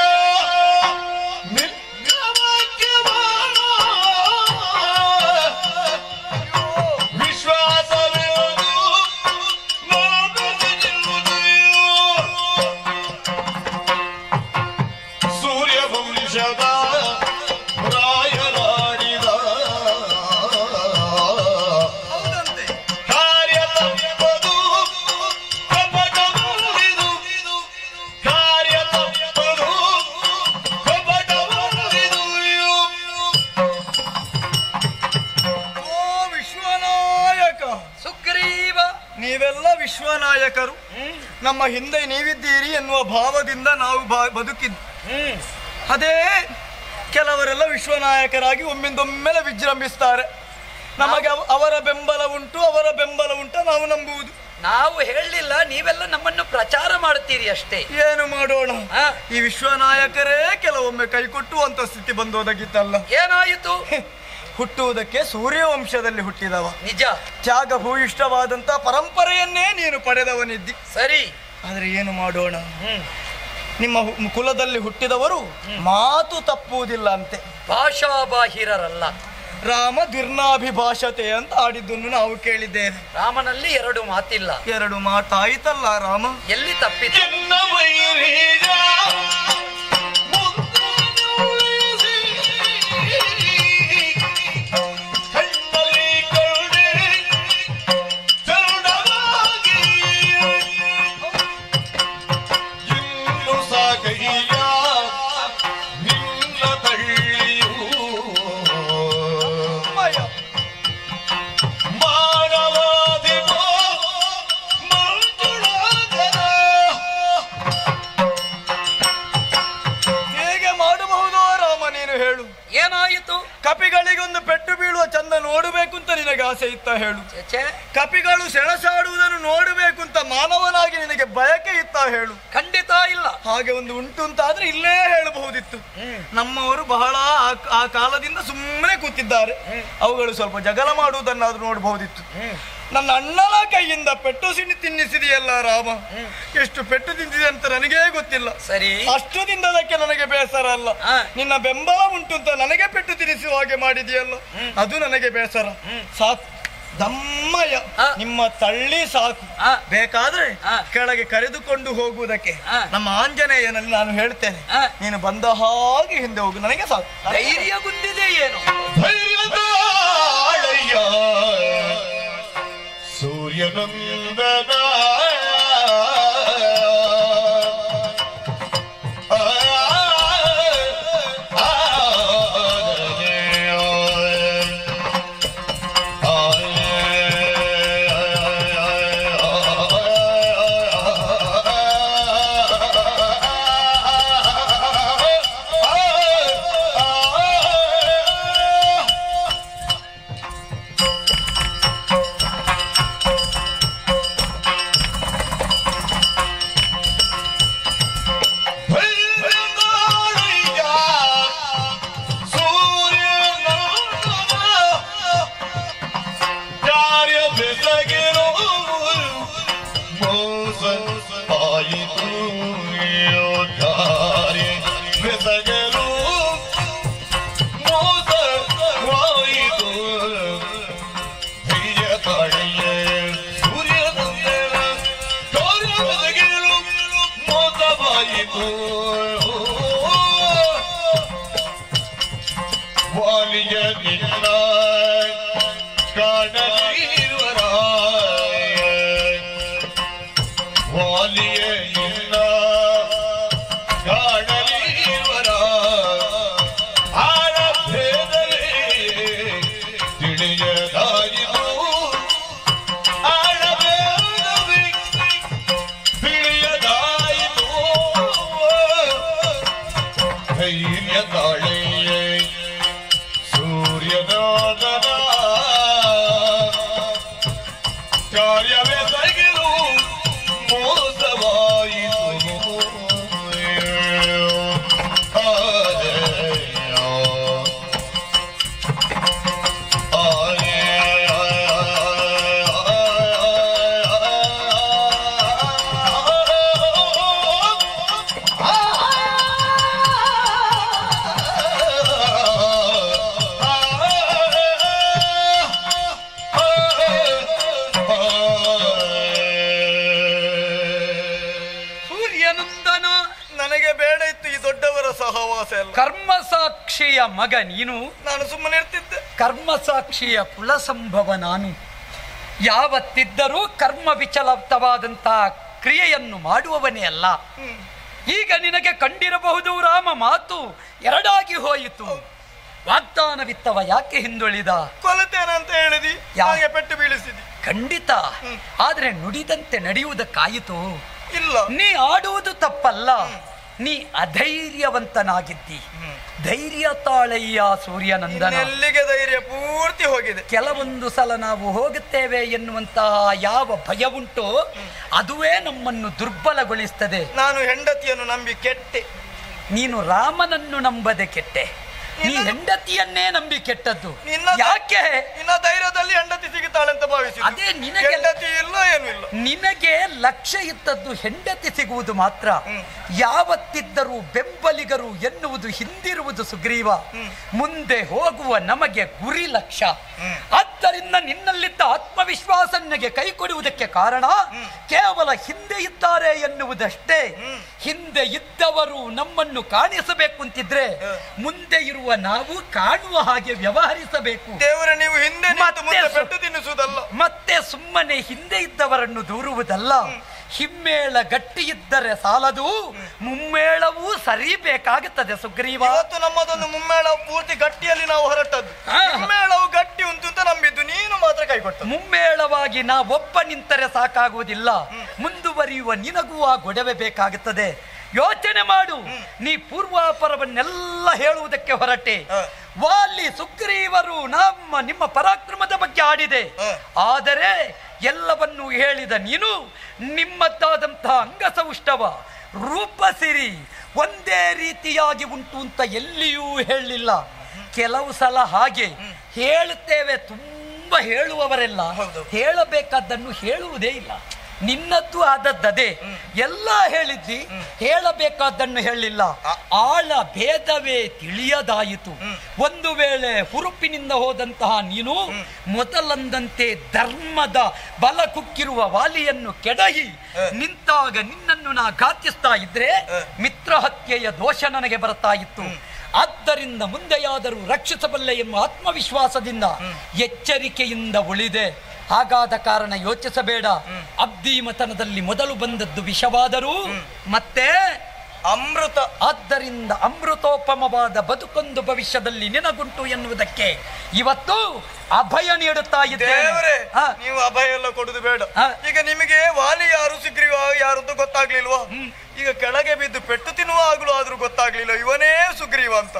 ವಿಶ್ವನಾಯಕರು, ನಮ್ಮ ಹಿಂದೆ ನೀವಿದ್ದೀರಿ ಎನ್ನುವ ಭಾವದಿಂದ ನಾವು ಬದುಕಿದ್ದು. ಅದೇ ಕೆಲವರೆಲ್ಲ ವಿಶ್ವನಾಯಕರಾಗಿ ಒಮ್ಮಿಂದೊಮ್ಮೆಲೆ ವಿಜೃಂಭಿಸ್ತಾರೆ. ನಮಗೆ ಅವರ ಬೆಂಬಲ ಉಂಟು, ಅವರ ಬೆಂಬಲ ಉಂಟು ನಾವು ನಂಬುವುದು. ನಾವು ಹೇಳಲಿಲ್ಲ, ನೀವೆಲ್ಲ ನಮ್ಮನ್ನು ಪ್ರಚಾರ ಮಾಡುತ್ತೀರಿ ಅಷ್ಟೇ. ಏನು ಮಾಡೋಣ, ಈ ವಿಶ್ವನಾಯಕರೇ ಕೆಲವೊಮ್ಮೆ ಕೈಕೊಟ್ಟುವಂತ ಸ್ಥಿತಿ ಬಂದೋದಾಗಿತ್ತಲ್ಲ. ಏನಾಯಿತು? ಹುಟ್ಟುವುದಕ್ಕೆ ಸೂರ್ಯವಂಶದಲ್ಲಿ ಹುಟ್ಟಿದವ, ನಿಜ. ತ್ಯಾಗ ಭೂಯಿಷ್ಠವಾದಂತ ಪರಂಪರೆಯನ್ನೇ ನೀನು ಪಡೆದವನಿದ್ದಿ. ಸರಿ, ಆದ್ರೆ ಏನು ಮಾಡೋಣ, ನಿಮ್ಮ ಕುಲದಲ್ಲಿ ಹುಟ್ಟಿದವರು ಮಾತು ತಪ್ಪುವುದಿಲ್ಲ ಅಂತೆ, ಭಾಷಾಬಾಹಿರರಲ್ಲ. ರಾಮ ದುರ್ನಾಭಿಭಾಷತೆ ಅಂತ ಆಡಿದ್ದನ್ನು ನಾವು ಕೇಳಿದ್ದೇವೆ. ರಾಮನಲ್ಲಿ ಎರಡು ಮಾತಿಲ್ಲ. ಎರಡು ಮಾತಾಯ್ತಲ್ಲ ರಾಮ, ಎಲ್ಲಿ ತಪ್ಪಿತು? ಏನಾಯಿತು? ಕಪಿಗಳಿಗೊಂದು ಪೆಟ್ಟು ಬೀಳುವ ಚಂದ ನೋಡಬೇಕು ಅಂತ ನಿನಗೆ ಆಸೆ ಇತ್ತ ಹೇಳು. ಕಪಿಗಳು ಸೆಣಸಾಡುವುದನ್ನು ನೋಡಬೇಕು ಅಂತ ಮಾನವನಾಗಿ ನಿನಗೆ ಬಯಕೆ ಇತ್ತ ಹೇಳು. ಖಂಡಿತ ಇಲ್ಲ. ಹಾಗೆ ಒಂದು ಉಂಟು ಅಂತ ಆದ್ರೆ ಇಲ್ಲೇ ಹೇಳಬಹುದಿತ್ತು. ನಮ್ಮವರು ಬಹಳ ಆ ಕಾಲದಿಂದ ಸುಮ್ಮನೆ ಕೂತಿದ್ದಾರೆ, ಅವುಗಳು ಸ್ವಲ್ಪ ಜಗಳ ಮಾಡುವುದನ್ನಾದ್ರೂ ನೋಡಬಹುದಿತ್ತು. ನನ್ನ ಅಣ್ಣನ ಕೈಯಿಂದ ಪೆಟ್ಟು ಸಿಣಿ ತಿನ್ನಿಸಿದೆಯಲ್ಲ ರಾಮ, ಎಷ್ಟು ಪೆಟ್ಟು ತಿಂದಿದೆ ಅಂತ ನನಗೇ ಗೊತ್ತಿಲ್ಲ. ಸರಿ, ಅಷ್ಟು ತಿಂದದಕ್ಕೆ ನನಗೆ ಬೇಸರ ಅಲ್ಲ, ನಿನ್ನ ಬೆಂಬಲ ಉಂಟು ಅಂತ ನನಗೆ ಪೆಟ್ಟು ತಿನ್ನಿಸುವ ಹಾಗೆ ಮಾಡಿದೆಯಲ್ಲ, ಅದು ನನಗೆ ಬೇಸರ. ಸಾಕು ದಮ್ಮಯ್ಯ, ನಿಮ್ಮ ತಳ್ಳಿ ಸಾಕು. ಬೇಕಾದ್ರೆ ಕೆಳಗೆ ಕರೆದುಕೊಂಡು ಹೋಗುವುದಕ್ಕೆ ನಮ್ಮ ಆಂಜನೇಯನಲ್ಲಿ ನಾನು ಹೇಳ್ತೇನೆ, ನೀನು ಬಂದ ಹಾಗೆ ಹಿಂದೆ ಹೋಗು, ನನಗೆ ಸಾಕು. ಧೈರ್ಯ ಗುಂದಿದೆ ಏನು? ಸೂರ್ಯನಂದನ ವಾಲಿಯ ನಿನ್ನ ಕಾಣಲಿರುವರ ವಾಲಿಯ ನಿನ್ನ ಕಾಣಲಿರುವರ ಆಳ ಭೇದಲೇ ತಿಳಿಯದಾಯಿತು ಆಳ ಭೇದವೇ ತಿಳಿಯದಾಯಿತು ಧೈರ್ಯ ತಾಳೆ ಸೂರ್ಯನಾದನ ಕಾರ್ಯವೇ ತಗಿಲು ಮೋಸವಾಯಿತು ಕರ್ಮಸಾಕ್ಷಿಯ ಮಗ ನೀನು, ನಾನು ಸುಮ್ಮನೆ ಇರ್ತಿದ್ದೆ. ಕರ್ಮಸಾಕ್ಷಿಯ ಕುಲಸಂಭವ ನಾನು. ಯಾವತ್ತಿದ್ದರೂ ಕರ್ಮ ವಿಚಲಿತವಾದಂತಹ ಕ್ರಿಯೆಯನ್ನು ಮಾಡುವವನೇ ಅಲ್ಲ. ಈಗ ನಿನಗೆ ಕಂಡಿರಬಹುದು ರಾಮ ಮಾತು ಎರಡಾಗಿ ಹೋಯಿತು. ವಾಗ್ದಾನವಿತ್ತವ ಯಾಕೆ ಹಿಂದುಳಿದ? ಕೊಲತೇನಂತ ಹೇಳಿದಿ, ಯಾಕೆ ಪೆಟ್ಟು ಬೀಳಿಸಿದಿ? ಖಂಡಿತ. ಆದ್ರೆ ನುಡಿದಂತೆ ನಡೆಯುವುದಕ್ಕಾಯಿತು ಇಲ್ಲ. ನೀ ಆಡುವುದು ತಪ್ಪಲ್ಲ, ನೀ ಅಧೈರ್ಯವಂತನಾಗಿದ್ದಿ. ಧೈರ್ಯ ತಾಳಯ್ಯ ಸೂರ್ಯನಂದನ. ಎಲ್ಲಿಗೆ ಧೈರ್ಯ ಪೂರ್ತಿ ಹೋಗಿದೆ. ಕೆಲವೊಂದು ಸಲ ನಾವು ಹೋಗುತ್ತೇವೆ ಎನ್ನುವಂತಹ ಯಾವ ಭಯವುಂಟು ಅದುವೇ ನಮ್ಮನ್ನು ದುರ್ಬಲಗೊಳಿಸ್ತದೆ. ನಾನು ಹೆಂಡತಿಯನ್ನು ನಂಬಿ ಕೆಟ್ಟೆ. ನೀನು ರಾಮನನ್ನು ನಂಬದೆ ಕೆಟ್ಟೆ. ನೀ ಹೆಂಡತಿಯನ್ನೇ ನಂಬಿ ಕೆಟ್ಟದ್ದು. ಯಾಕೆ? ನಿನ್ನ ಧೈರ್ಯದಲ್ಲಿ ಹೆಂಡತಿ ಸಿಗುತ್ತಾಳೆ ಅಂತ ಭಾವಿಸಿ. ಅದೇ ನಿನಗೆ ಹೆಂಡತಿ ಇಲ್ಲ, ಏನು ಇಲ್ಲ. ನಿನಗೆ ಲಕ್ಷ್ಯ ಇದ್ದದ್ದು ಹೆಂಡತಿ ಸಿಗುವುದು ಮಾತ್ರ. ಯಾವತ್ತಿದ್ದರೂ ಬೆಂಬಲಿಗರು ಎನ್ನುವುದು ಹಿಂದಿರುವುದು ಸುಗ್ರೀವ. ಮುಂದೆ ಹೋಗುವ ನಮಗೆ ಗುರಿ ಲಕ್ಷ್ಯ. ಆದ್ದರಿಂದ ನಿನ್ನಲ್ಲಿದ್ದ ಆತ್ಮವಿಶ್ವಾಸ ನಿನಗೆ ಕೈ ಕೊಡುವುದಕ್ಕೆ ಕಾರಣ ಕೇವಲ ಹಿಂದೆ ಇದ್ದಾರೆ ಎನ್ನುವುದಷ್ಟೇ. ಹಿಂದೆ ಇದ್ದವರು ನಮ್ಮನ್ನು ಕಾಣಿಸಬೇಕು ಅಂತಿದ್ರೆ ಮುಂದೆ ಇರುವ ನಾವು ಕಾಣುವ ಹಾಗೆ ವ್ಯವಹರಿಸಬೇಕು. ದೇವರೇ, ನೀವು ಹಿಂದೆ ಪೆಟ್ಟು ತಿನ್ನಿಸುವುದಲ್ಲ, ಮತ್ತೆ ಸುಮ್ಮನೆ ಹಿಂದೆ ಇದ್ದವರನ್ನು ದೂರುವುದಲ್ಲ. ಹಿಮ್ಮೇಳ ಗಟ್ಟಿ ಇದ್ದರೆ ಸಾಲದು, ಮುಮ್ಮೇಳವೂ ಸರಿಬೇಕಾಗುತ್ತದೆ ಸುಗ್ರೀವ. ಇವತ್ತು ನಮ್ಮದೊಂದು ಮುಮ್ಮೇಳ ಪೂರ್ತಿ ಗಟ್ಟಿಯಲ್ಲಿ ನಾವು ಹೊರಟದ್ದು. ಹಿಮ್ಮೇಳವು ಗಟ್ಟಿ ಉಂಟು ಅಂತ ನಂಬಿದ್ದು, ನೀನು ಮಾತ್ರ ಕೈ ಕೊಟ್ಟು. ಮುಮ್ಮೇಳವಾಗಿ ನಾವೊಬ್ಬ ನಿಂತರೆ ಸಾಕಾಗುವುದಿಲ್ಲ, ಮುಂದುವರಿಯುವ ನಿನಗೂ ಆ ಗೊಡವೆ ಬೇಕಾಗುತ್ತದೆ. ಯೋಚನೆ ಮಾಡು. ನೀ ಪೂರ್ವಾಪರವನ್ನೆಲ್ಲ ಹೇಳುವುದಕ್ಕೆ ಹೊರಟೆ. ವಾಲಿ ಸುಗ್ರೀವರು ನಮ್ಮ ನಿಮ್ಮ ಪರಾಕ್ರಮದ ಬಗ್ಗೆ ಆಡಿದೆ. ಆದರೆ ಎಲ್ಲವನ್ನೂ ಹೇಳಿದ ನೀನು ನಿಮ್ಮದ್ದಾದಂತಹ ಅಂಗಸೌಷ್ಠವ ರೂಪಸಿರಿ ಒಂದೇ ರೀತಿಯಾಗಿ ಉಂಟು ಅಂತ ಎಲ್ಲಿಯೂ ಹೇಳಲಿಲ್ಲ. ಕೆಲವು ಸಲ ಹಾಗೆ ಹೇಳುತ್ತೇವೆ, ತುಂಬ ಹೇಳುವವರೆಲ್ಲ ಹೇಳಬೇಕಾದ್ದನ್ನು ಹೇಳುವುದೇ ಇಲ್ಲ. ನಿನ್ನದ್ದು ಆದದ್ದದೇ, ಎಲ್ಲ ಹೇಳಿದ್ದಿ, ಹೇಳಬೇಕಾದ್ದನ್ನು ಹೇಳಿಲ್ಲ. ಆಳ ಭೇದವೇ ತಿಳಿಯದಾಯಿತು. ಒಂದು ವೇಳೆ ಹುರುಪಿನಿಂದ ಹೋದಂತಹ ನೀನು ಮೊದಲಂದಂತೆ ಧರ್ಮದ ಬಲ ಕುಕ್ಕಿರುವ ವಾಲಿಯನ್ನು ಕೆಡಹಿ ನಿಂತಾಗ ನಿನ್ನನ್ನು ನಾ ಘಾತಿಸ್ತಾ ಇದ್ರೆ ಮಿತ್ರ ಹತ್ಯೆಯ ದೋಷ ನನಗೆ ಬರ್ತಾ ಇತ್ತು. ಆದ್ದರಿಂದ ಮುಂದೆಯಾದರೂ ರಕ್ಷಿಸಬಲ್ಲೆ ಎಂಬ ಆತ್ಮವಿಶ್ವಾಸದಿಂದ ಎಚ್ಚರಿಕೆಯಿಂದ ಉಳಿದೆ. ಹಾಗಾದ ಕಾರಣ ಯೋಚಿಸಬೇಡ. ಅಬ್ಧಿಮತನದಲ್ಲಿ ಮೊದಲು ಬಂದದ್ದು ವಿಷವಾದರೂ ಮತ್ತೆ ಅಮೃತ. ಆದ್ದರಿಂದ ಅಮೃತೋಪಮವಾದ ಬದುಕೊಂದು ಭವಿಷ್ಯದಲ್ಲಿ ನಿನಗುಂಟು ಎನ್ನುವುದಕ್ಕೆ ಇವತ್ತು ಅಭಯ ನೀಡುತ್ತಾ ಇದ್ದೇವೆ. ನೀವು ಅಭಯ ಎಲ್ಲ ಕೊಡುದು ಬೇಡ. ಈಗ ನಿಮಗೆ ವಾಲಿ ಯಾರು ಸುಗ್ರೀವ ಯಾರು ಅಂತ ಗೊತ್ತಾಗ್ಲಿಲ್ವಾ? ಈಗ ಕೆಳಗೆ ಬಿದ್ದು ಪೆಟ್ಟು ತಿನ್ನುವ ಆಗಲು ಆದ್ರೂ ಗೊತ್ತಾಗ್ಲಿಲ್ಲ ಇವನೇ ಸುಗ್ರೀವ ಅಂತ.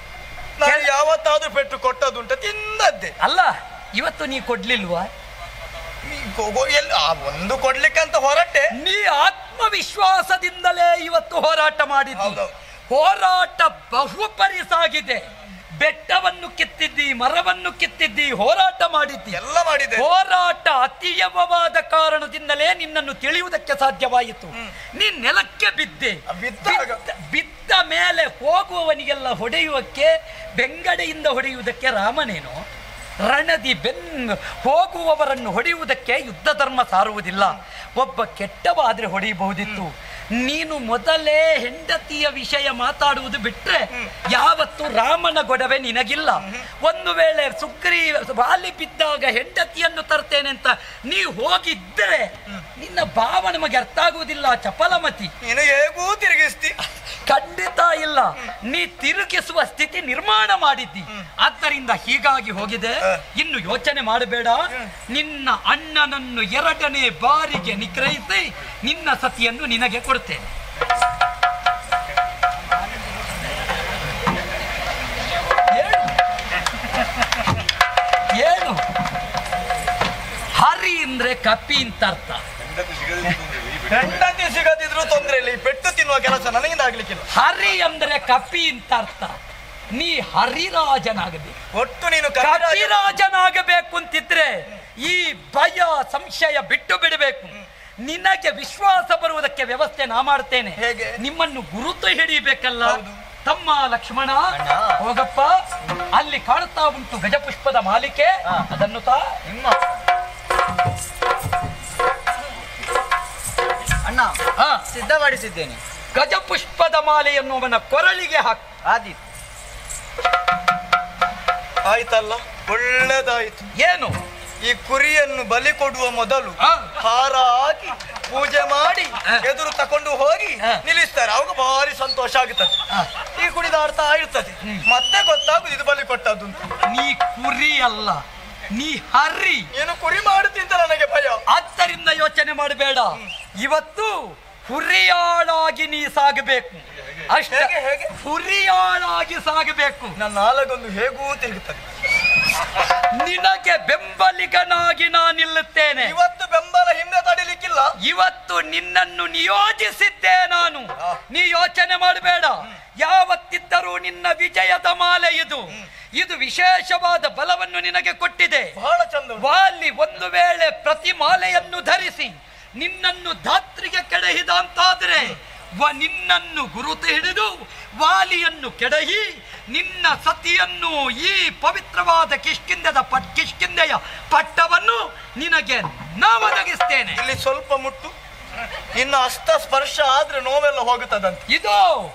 ನಾನು ಯಾವತ್ತಾದ್ರೂ ಪೆಟ್ಟು ಕೊಟ್ಟದುಂಟ? ತಿಂದದ್ದೇ ಅಲ್ಲ. ಇವತ್ತು ನೀ ಕೊಡ್ಲಿಲ್ವಾ? ಒಂದು ಕೊಡ್ಲಿಕ್ಕೆ ಅಂತ ಹೊರಟೆ. ನೀ ಆತ್ಮವಿಶ್ವಾಸದಿಂದಲೇ ಇವತ್ತು ಹೋರಾಟ ಮಾಡಿದ್ದು. ಹೋರಾಟ ಬಹುಪರಿಸಾಗಿದೆ. ಬೆಟ್ಟವನ್ನು ಕಿತ್ತಿದ್ದಿ, ಮರವನ್ನು ಕಿತ್ತಿದ್ದಿ, ಹೋರಾಟ ಮಾಡಿದ್ದಿ, ಎಲ್ಲ ಮಾಡಿದೆ. ಹೋರಾಟ ಅತಿಯವಾದ ಕಾರಣದಿಂದಲೇ ನಿನ್ನನ್ನು ತಿಳಿಯುವುದಕ್ಕೆ ಸಾಧ್ಯವಾಯಿತು. ನೀನ್ ನೆಲಕ್ಕೆ ಬಿದ್ದೆ. ಬಿದ್ದ ಮೇಲೆ ಹೋಗುವವನಿಗೆಲ್ಲ ಹೊಡೆಯುವಕ್ಕೆ ಬೆಂಗಡೆಯಿಂದ ಹೊಡೆಯುವುದಕ್ಕೆ ರಾಮನೇನು? ರಣದಿ ಬೆನ್ ಹೋಗುವವರನ್ನು ಹೊಡೆಯುವುದಕ್ಕೆ ಯುದ್ಧ ಧರ್ಮ ಸಾರುವುದಿಲ್ಲ. ಒಬ್ಬ ಕೆಟ್ಟವಾದ್ರೆ ಹೊಡೆಯಬಹುದಿತ್ತು. ನೀನು ಮೊದಲೇ ಹೆಂಡತಿಯ ವಿಷಯ ಮಾತಾಡುವುದು ಬಿಟ್ರೆ ಯಾವತ್ತು ರಾಮನ ಗೊಡವೆ ನಿನಗಿಲ್ಲ. ಒಂದು ವೇಳೆ ಸುಗ್ರೀ ವಾಲಿ ಬಿದ್ದಾಗ ಹೆಂಡತಿಯನ್ನು ತರ್ತೇನೆ ಅಂತ ನೀ ಹೋಗಿದ್ದರೆ ನಿನ್ನ ಭಾವ ನಮಗೆ ಅರ್ಥ ಆಗುವುದಿಲ್ಲ. ಚಪಲಮತಿ, ನೀನು ಹೇಗೂ ತಿರುಗಿಸ್ತಿ. ಖಂಡಿತ ಇಲ್ಲ. ನೀ ತಿರುಗಿಸುವ ಸ್ಥಿತಿ ನಿರ್ಮಾಣ ಮಾಡಿದ್ದಿ. ಆದ್ದರಿಂದ ಹೀಗಾಗಿ ಹೋಗಿದೆ. ಇನ್ನು ಯೋಚನೆ ಮಾಡಬೇಡ. ನಿನ್ನ ಅಣ್ಣನನ್ನು ಎರಡನೇ ಬಾರಿಗೆ ನಿಗ್ರಹಿಸಿ ನಿನ್ನ ಸತಿಯನ್ನು ನಿನಗೆ ಕೊಡುತ್ತೇನೆ. ಏನು ಹರಿ ಅಂದ್ರೆ ಕಪಿ ಅಂತ ಅರ್ಥ. ಹೆಂಡತಿ ಸಿಗದಿದ್ರು ತೊಂದ್ರೆ ಇಲ್ಲ, ಈ ಪೆಟ್ಟು ತಿನ್ನುವ ಕೆಲಸ ನನಗಿಂದ ಆಗ್ಲಿಕ್ಕಿಲ್ಲ. ಹರಿ ಅಂದ್ರೆ ಕಪಿ ಅಂತ ಅರ್ಥ. ನೀ ಹರಿರಾಜನಾಗಬೇಕು. ಒಟ್ಟು ನೀನು ಕಪಿರಾಜನಾಗಬೇಕು ಅಂತಿದ್ರೆ ಈ ಭಯ ಸಂಶಯ ಬಿಟ್ಟು ಬಿಡಬೇಕು. ನಿನಗೆ ವಿಶ್ವಾಸ ಬರುವುದಕ್ಕೆ ವ್ಯವಸ್ಥೆ ನಾ ಮಾಡ್ತೇನೆ. ಹೇಗೆ? ನಿಮ್ಮನ್ನು ಗುರುತು ಹಿಡಿಯಬೇಕಲ್ಲ. ತಮ್ಮ ಲಕ್ಷ್ಮಣ, ಹೋಗಪ್ಪ, ಅಲ್ಲಿ ಕಾಣುತ್ತಾ ಉಂಟು ಗಜಪುಷ್ಪದ ಮಾಲಿಕೆ, ಅದನ್ನು ತಾ. ನಿಮ್ಮ ಅಣ್ಣ ಸಿದ್ಧಪಡಿಸಿದ್ದೇನೆ. ಗಜಪುಷ್ಪದ ಮಾಲೆಯನ್ನು ಅವನ ಕೊರಳಿಗೆ ಹಾಕಿ. ಆದೀತು, ಆಯ್ತಲ್ಲ, ಒಳ್ಳೆದಾಯ್ತು. ಏನು? ಈ ಕುರಿಯನ್ನು ಬಲಿ ಕೊಡುವ ಮೊದಲು ಹಾರ ಹಾಕಿ ಪೂಜೆ ಮಾಡಿ ಎದುರು ತಕೊಂಡು ಹೋಗಿ ನಿಲ್ಲಿಸ್ತಾರೆ. ಅವಾಗ ಭಾರಿ ಸಂತೋಷ ಆಗುತ್ತದೆ. ಈ ಕುಣಿದಾಡ್ತಾ ಇರ್ತದೆ. ಮತ್ತೆ ಗೊತ್ತಾಗುದು ಇದು ಬಲಿ ಕೊಟ್ಟದ್ದು. ನೀ ಕುರಿ ಅಲ್ಲ, ನೀ ಹರಿ. ಏನು ಕುರಿ ಮಾಡುತ್ತಿಂತ ನನಗೆ ಭಯ. ಆದ್ದರಿಂದ ಯೋಚನೆ ಮಾಡಬೇಡ. ಇವತ್ತು ಹುರಿಯಾಳಾಗಿ ನೀ ಸಾಗಬೇಕು. ಅಷ್ಟೇ ಹೇಗೆ ಹುರಿಯಾಳಾಗಿ ಸಾಗಬೇಕು. ನನ್ನ ನಾಲಗೊಂದು ಹೇಗೂ ತಿರುಗುತ್ತದೆ. ನಿನಗೆ ಬೆಂಬಲಿಗನಾಗಿ ನಾನಿಲ್ಲುತ್ತೇನೆ. ಇವತ್ತು ಬೆಂಬಲ ಹಿಂದೆ ತಡಿಲಿಕ್ಕಿಲ್ಲ. ಇವತ್ತು ನಿನ್ನನ್ನು ನಿಯೋಜಿಸಿದ್ದೆ ನಾನು. ನೀ ಯೋಚನೆ ಮಾಡಬೇಡ. ಯಾವತ್ತಿದ್ದರೂ ನಿನ್ನ ವಿಜಯದ ಮಾಲೆ ಇದು. ಇದು ವಿಶೇಷವಾದ ಬಲವನ್ನು ನಿನಗೆ ಕೊಟ್ಟಿದೆ. ಬಹಳ ಚಂದ. ವಾಲಿ ಒಂದು ವೇಳೆ ಪ್ರತಿ ಮಾಲೆಯನ್ನು ಧರಿಸಿ ನಿನ್ನನ್ನು ಧಾತ್ರಿಗೆ ಕೆಡಹಿದ ಅಂತಾದ್ರೆ ನಿನ್ನನ್ನು ಗುರುತು ಹಿಡಿದು ವಾಲಿಯನ್ನು ಕೆಡಹಿ ನಿನ್ನ ಸತಿಯನ್ನು ಈ ಪವಿತ್ರವಾದ ಕಿಷ್ಕಿಂದದ ಪಟ್ ಕಿಷ್ಕಿಂದೆಯ ಪಟ್ಟವನ್ನು ನಿನಗೆ ನಾವೊದಗಿಸ್ತೇನೆ. ಇಲ್ಲಿ ಸ್ವಲ್ಪ ಮುಟ್ಟು, ನಿನ್ನ ಹಸ್ತ ಸ್ಪರ್ಶ ಆದ್ರೆ ನೋವೆಲ್ಲ ಹೋಗುತ್ತದಂತೆ. ಇದು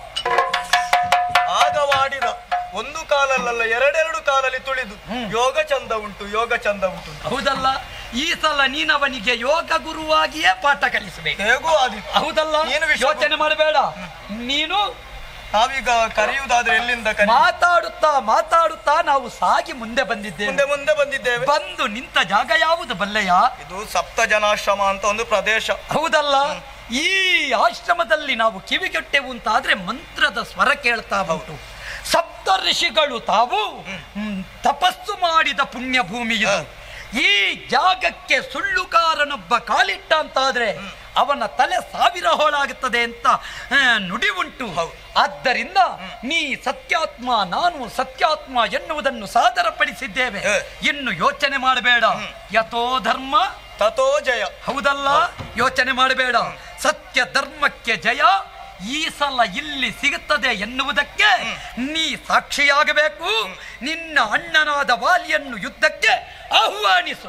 ಆಗವಾಡಿದ ಒಂದು ಕಾಲಲ್ಲ ಎರಡೆರಡು ಕಾಲಲ್ಲಿ ತುಳಿದು ಯೋಗ ಚಂದ ಉಂಟು, ಯೋಗ ಚಂದ ಉಂಟು. ಹೌದಲ್ಲ? ಈ ಸಲ ನೀನವನಿಗೆ ಯೋಗ ಗುರುವಾಗಿಯೇ ಪಾಠ ಕಲಿಸಬೇಕು. ಹೇಗೂ ಆದಿತ್ತು. ಹೌದಲ್ಲ? ಯೋಚನೆ ಮಾಡಬೇಡ. ನೀನು ನಾವೀಗ ಕರೆಯುವುದಾದ್ರೆ ಎಲ್ಲಿಂದ ಮಾತಾಡುತ್ತಾ ಮಾತಾಡುತ್ತಾ ನಾವು ಸಾಗಿ ಮುಂದೆ ಬಂದಿದ್ದೇವೆ. ಮುಂದೆ ಮುಂದೆ ಬಂದಿದ್ದೇವೆ. ಬಂದು ನಿಂತ ಜಾಗ ಯಾವುದು ಬಲ್ಲೆಯ? ಇದು ಸಪ್ತ ಜನಾಶ್ರಮ ಅಂತ ಒಂದು ಪ್ರದೇಶ. ಹೌದಲ್ಲ? ಈ ಆಶ್ರಮದಲ್ಲಿ ನಾವು ಕಿವಿಗೆಟ್ಟೆವು ಅಂತಾದ್ರೆ ಮಂತ್ರದ ಸ್ವರ ಕೇಳ್ತಾ ಉಂಟು. ಸಪ್ತ ಋಷಿಗಳು ತಾವು ತಪಸ್ಸು ಮಾಡಿದ ಪುಣ್ಯ ಭೂಮಿ ಇದು. ಈ ಜಾಗಕ್ಕೆ ಸುಳ್ಳುಗಾರನೊಬ್ಬ ಕಾಲಿಟ್ಟ ಅಂತಾದ್ರೆ ಅವನ ತಲೆ ಸಾವಿರ ಹೋಳಾಗುತ್ತದೆ ಅಂತ ನುಡಿ ಉಂಟು. ಆದ್ದರಿಂದ ನೀ ಸತ್ಯಾತ್ಮ, ನಾನು ಸತ್ಯಾತ್ಮ ಎನ್ನುವುದನ್ನು ಸಾದರಪಡಿಸಿದ್ದೇವೆ. ಇನ್ನು ಯೋಚನೆ ಮಾಡಬೇಡ. ಯಥೋ ಧರ್ಮ ತಥೋ ಜಯ. ಹೌದಲ್ಲ? ಯೋಚನೆ ಮಾಡಬೇಡ. ಸತ್ಯ ಧರ್ಮಕ್ಕೆ ಜಯ ಈ ಸಲ ಇಲ್ಲಿ ಸಿಗುತ್ತದೆ ಎನ್ನುವುದಕ್ಕೆ ನೀ ಸಾಕ್ಷಿಯಾಗಬೇಕು. ನಿನ್ನ ಅಣ್ಣನಾದ ವಾಲಿಯನ್ನು ಯುದ್ಧಕ್ಕೆ ಆಹ್ವಾನಿಸು.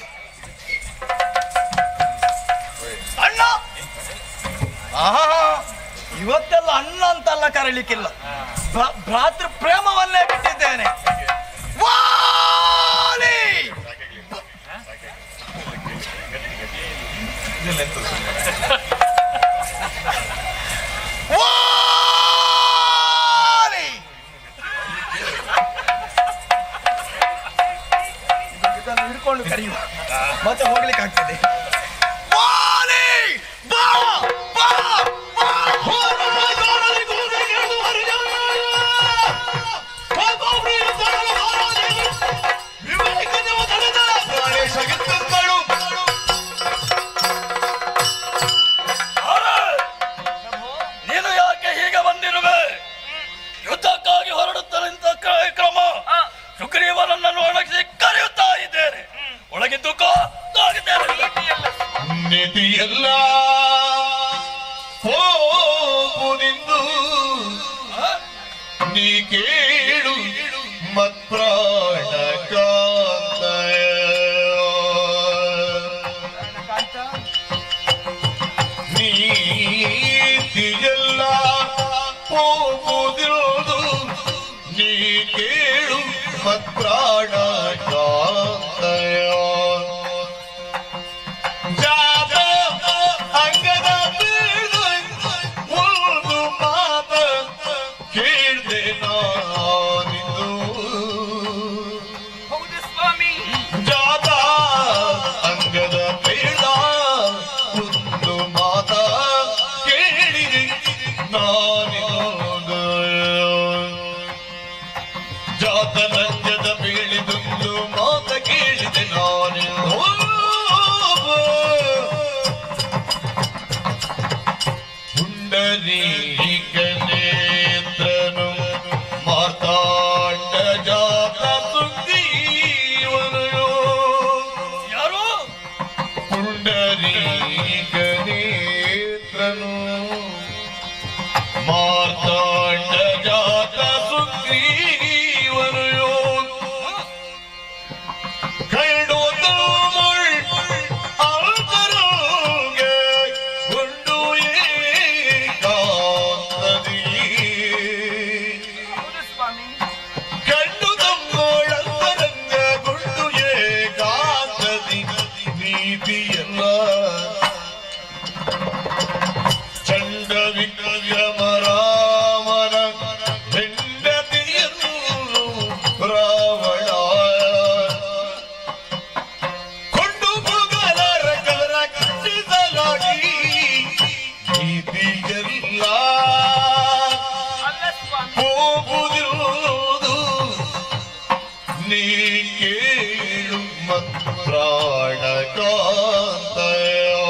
ಅಣ್ಣ ಆಹಾ, ಇವತ್ತೆಲ್ಲ ಅಣ್ಣ ಅಂತಲ್ಲ ಕರೀಲಿಕ್ಕಿಲ್ಲ, ಭ್ರಾತೃ ಪ್ರೇಮವನ್ನೇ ಬಿಟ್ಟಿದ್ದೇನೆ. ವಾಲಿ ವಾಲಿ ಇದನ್ನು ಹಿಡ್ಕೊಂಡು ಕರೆಯುವ, ಮತ್ತೆ ಹೋಗ್ಲಿಕ್ಕೆ ಆಗ್ತದೆ. ವಾಲಿ ಬಾ ಬಾ ಬಾ. ನೀನು ಯಾಕೆ ಹೀಗೆ ಬಂದಿರುವೆ? ಯುದ್ಧಕ್ಕಾಗಿ ಹೊರಡುತ್ತಂತ ಕ್ರಮ ಸುಗ್ರೀವನನ್ನು ಒಣಗಿಸಿ ಕರೆಯುತ್ತಾ ಇದ್ದೇನೆ. ಒಳಗಿದ್ದಕ್ಕೋ ನೆತಿಯಲ್ಲ ಹೋಗುನಿಂದು ನೀ ಕೇಳು ಮತ್ಪ್ರಾಣ ಕಾಂತಯ. ನೀತಿಯಲ್ಲ ಹೋಗುದಿರುವುದು ನೀ ಕೇಳು ಮತ್ಪ್ರಾಣ ಕಾಂತಯ. ಅಂಗದ ಬೀಳು ಒಂದು ಮಾತ ಕೇಳ್ದೆ ನಾನಿಂದು. ಹೌದು ಸ್ವಾಮಿ. ಜಾತ ಅಂಗದ ಬೀಳ ಒಂದು ಮಾತ ಕೇಳಿದೆ ನಾನಿಂದು. ಜಾತ ನಂಜದ ಬೀಳಿದೊಂದು ಮಾತ ಕೇಳಿದೆ ನಾನಿಂದು. ಪುಂಡರೀಕನೇತ್ರನು ಮಾರ್ತಾಂಡ ಜಾತ ಸುಗ್ರೀವನು. ಯಾರು? ಪುಂಡರೀಕನೇತ್ರನು ಮಾರ್ತಾಂಡ ಜಾತ ಸುಗ್ರೀವನು. ಕೈಡೋದು ಮುಳ್ ಅಂತರಂಗೆ ಗುಂಡು ಏಕಾಂತದಿ. ಹೌದು ಸ್ವಾಮಿ. ಗಂಡು ತಮ್ಮೋಳಂತರಂಗ ಗುಂಡು ಏಕಾಂತದಿ. ನೀತಿಯಲ್ಲ ಪ್ರಾಣ ಕಾಂತಯೋ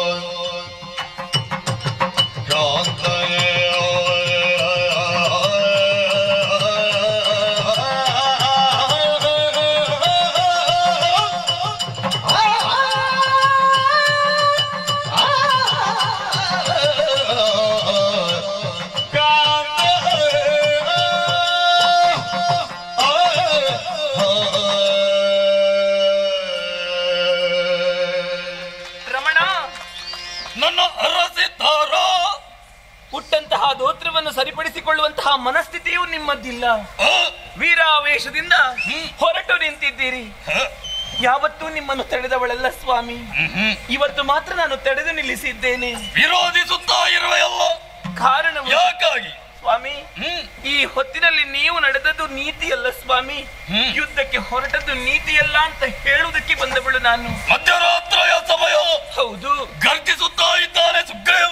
ಕಾಂತಯೋ ದೋತ್ರವನ್ನು ಸರಿಪಡಿಸಿಕೊಳ್ಳುವಂತಹ ಮನಸ್ಥಿತಿಯೂ ನಿಮ್ಮದ್ದಿಲ್ಲ. ವೀರಾವೇಶದಿಂದ ಹೊರಟು ನಿಂತಿದ್ದೀರಿ. ಯಾವತ್ತೂ ನಿಮ್ಮನ್ನು ತಡೆದವಳಲ್ಲ ಸ್ವಾಮಿ, ಇವತ್ತು ಮಾತ್ರ ನಾನು ತಡೆದು ನಿಲ್ಲಿಸಿದ್ದೇನೆ. ವಿರೋಧಿಸುತ್ತಾ ಇರುವೆಯಲ್ಲ, ಕಾರಣ ಯಾಕಾಗಿ ಸ್ವಾಮಿ? ಈ ಹೊತ್ತಿನಲ್ಲಿ ನೀವು ನಡೆದದ್ದು ನೀತಿಯಲ್ಲ ಸ್ವಾಮಿ, ಯುದ್ಧಕ್ಕೆ ಹೊರಟದ್ದು ನೀತಿಯಲ್ಲ ಅಂತ ಹೇಳುವುದಕ್ಕೆ ಬಂದವಳು ನಾನು. ಮಧ್ಯರಾತ್ರಿಯ ಸಮಯ. ಹೌದು. ಗರ್ಜಿಸುತ್ತಾ ಇದ್ದಾನೆ ಸುಗ್ರೀವ.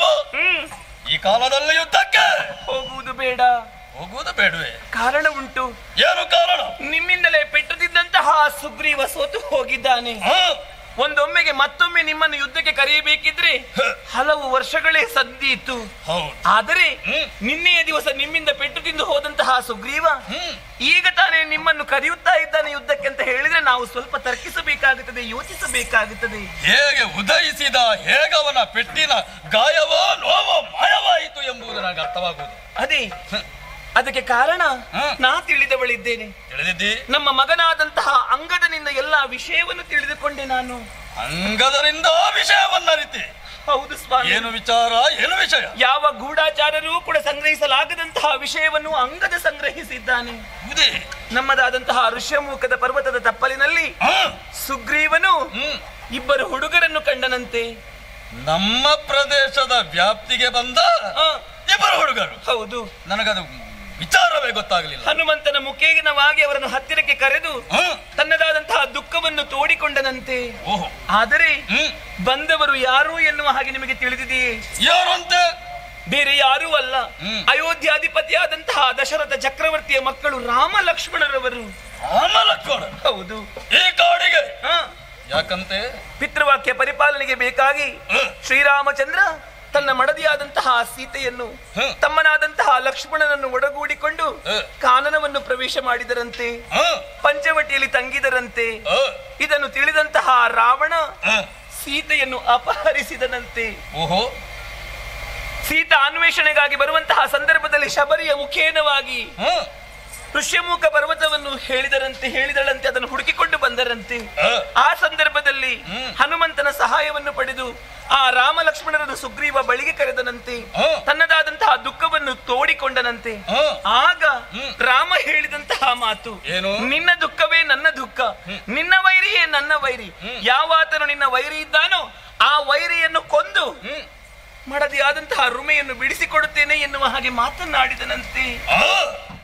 ಈ ಕಾಲದಲ್ಲಿ ಯುದ್ಧಕ್ಕೆ ಹೋಗುವುದು ಬೇಡ. ಹೋಗುವುದು ಬೇಡವೇ? ಕಾರಣ ಉಂಟು. ಏನು ಕಾರಣ? ನಿಮ್ಮಿಂದಲೇ ಪೆಟ್ಟು ತಿಂದಂತಹ ಸುಗ್ರೀವ ಸೋತು ಹೋಗಿದ್ದಾನೆ. ಒಂದೊಮ್ಮೆಗೆ ಮತ್ತೊಮ್ಮೆ ನಿಮ್ಮನ್ನು ಯುದ್ಧಕ್ಕೆ ಕರೆಯಬೇಕಿದ್ರೆ ಹಲವು ವರ್ಷಗಳೇ ಸಂದೀತು. ಆದರೆ ನಿನ್ನೆಯ ದಿವಸ ನಿಮ್ಮಿಂದ ಪೆಟ್ಟು ತಿಂದು ಹೋದಂತಹ ಸುಗ್ರೀವ ಈಗ ತಾನೇ ನಿಮ್ಮನ್ನು ಕರೆಯುತ್ತಾ ಇದ್ದಾನೆ ಯುದ್ಧಕ್ಕೆ ಅಂತ ಹೇಳಿದ್ರೆ ನಾವು ಸ್ವಲ್ಪ ತರ್ಕಿಸಬೇಕಾಗುತ್ತದೆ, ಯೋಚಿಸಬೇಕಾಗುತ್ತದೆ. ಹೇಗೆ ಉದಯಿಸಿದ, ಹೇಗವನ ಪೆಟ್ಟಿನ ಗಾಯವೋ ನೋವೋ ಮಾಯವಾಯಿತು ಎಂಬುದು ನನಗೆ ಅರ್ಥವಾಗುವುದು. ಅದೇ ಅದಕ್ಕೆ ಕಾರಣ ನಾ ತಿಳಿದವಳಿದ್ದೇನೆ. ತಿಳಿದಿದ್ದಿ? ನಮ್ಮ ಮಗನಾದಂತಹ ಅಂಗದನಿಂದ ಎಲ್ಲಾ ವಿಷಯವನ್ನು ತಿಳಿದುಕೊಂಡೆ ನಾನು. ಅಂಗದರಿಂದ ವಿಷಯವನ್ನ ಅರಿತೆ? ಹೌದು ಸ್ವಾಮಿ. ಏನು ವಿಚಾರ, ಏನು ವಿಷಯ? ಯಾವ ಗೂಢಾಚಾರರೂ ಕೂಡ ಸಂಗ್ರಹಿಸಲಾಗದಂತಹ ವಿಷಯವನ್ನು ಅಂಗದ ಸಂಗ್ರಹಿಸಿದ್ದಾನೆ. ನಮ್ಮದಾದಂತಹ ಋಷ್ಯಮುಖದ ಪರ್ವತದ ತಪ್ಪಲಿನಲ್ಲಿ ಸುಗ್ರೀವನು ಇಬ್ಬರು ಹುಡುಗರನ್ನು ಕಂಡನಂತೆ. ನಮ್ಮ ಪ್ರದೇಶದ ವ್ಯಾಪ್ತಿಗೆ ಬಂದ ಇಬ್ಬರು ಹುಡುಗರು? ಹೌದು. ನನಗದು ವಿಚಾರವೇ ಗೊತ್ತಾಗಲಿಲ್ಲ. ಹನುಮಂತನ ಮುಖೇನವಾಗಿ ಅವರನ್ನು ಹತ್ತಿರಕ್ಕೆ ಕರೆದು ತನ್ನದಾದಂತಹ ದುಃಖವನ್ನು ತೋಡಿಕೊಂಡನಂತೆ. ಆದರೆ ಬಂದವರು ಯಾರು ಎನ್ನುವ ಹಾಗೆ ನಿಮಗೆ ತಿಳಿದಿದೆಯೇ? ಯಾರು ಅಂತ? ಬೇರೆ ಯಾರೂ ಅಲ್ಲ, ಅಯೋಧ್ಯಾಧಿಪತಿಯಾದಂತಹ ದಶರಥ ಚಕ್ರವರ್ತಿಯ ಮಕ್ಕಳು ರಾಮ ಲಕ್ಷ್ಮಣರವರು. ರಾಮ ಲಕ್ಷ್ಮಣ? ಹೌದು. ಈ ಕಾಡಿಗೆ ಯಾಕಂತೆ? ಪಿತೃವಾಕ್ಯ ಪರಿಪಾಲನೆಗೆ ಬೇಕಾಗಿ ಶ್ರೀರಾಮಚಂದ್ರ ತನ್ನ ಮಡದಿಯಾದಂತಹ ಸೀತೆಯನ್ನು ತಮ್ಮನಾದಂತಹ ಲಕ್ಷ್ಮಣನನ್ನು ಒಡಗೂಡಿಕೊಂಡು ಕಾನನವನ್ನು ಪ್ರವೇಶ ಮಾಡಿದರಂತೆ, ಪಂಚವಟಿಯಲ್ಲಿ ತಂಗಿದರಂತೆ. ಇದನ್ನು ತಿಳಿದಂತಹ ರಾವಣ ಸೀತೆಯನ್ನು ಅಪಹರಿಸಿದನಂತೆ. ಓಹೋ. ಸೀತಾ ಅನ್ವೇಷಣೆಗಾಗಿ ಬರುವಂತಹ ಸಂದರ್ಭದಲ್ಲಿ ಶಬರಿಯ ಮುಖೇನವಾಗಿ ಋಷ್ಯಮುಖ ಪರ್ವತವನ್ನು ಹೇಳಿದರಂತೆ ಹೇಳಿದಳಂತೆ ಅದನ್ನು ಹುಡುಕಿಕೊಂಡು ಬಂದರಂತೆ. ಆ ಸಂದರ್ಭದಲ್ಲಿ ಹನುಮಂತನ ಸಹಾಯವನ್ನು ಪಡೆದು ಆ ರಾಮ ಲಕ್ಷ್ಮಣರನ್ನು ಸುಗ್ರೀವ ಬಳಿಗೆ ಕರೆದನಂತೆ, ತನ್ನದಾದಂತಹ ದುಃಖವನ್ನು ತೋಡಿಕೊಂಡನಂತೆ. ಆಗ ರಾಮ ಹೇಳಿದಂತಹ ಮಾತು, ನಿನ್ನ ದುಃಖವೇ ನನ್ನ ದುಃಖ, ನಿನ್ನ ವೈರಿಯೇ ನನ್ನ ವೈರಿ. ಯಾವಾತನು ನಿನ್ನ ವೈರಿ ಇದ್ದಾನೋ ಆ ವೈರಿಯನ್ನು ಕೊಂದು ಮಡದಿಯಾದಂತಹ ರುಮೆಯನ್ನು ಬಿಡಿಸಿಕೊಡುತ್ತೇನೆ ಎನ್ನುವ ಹಾಗೆ ಮಾತನಾಡಿದನಂತೆ.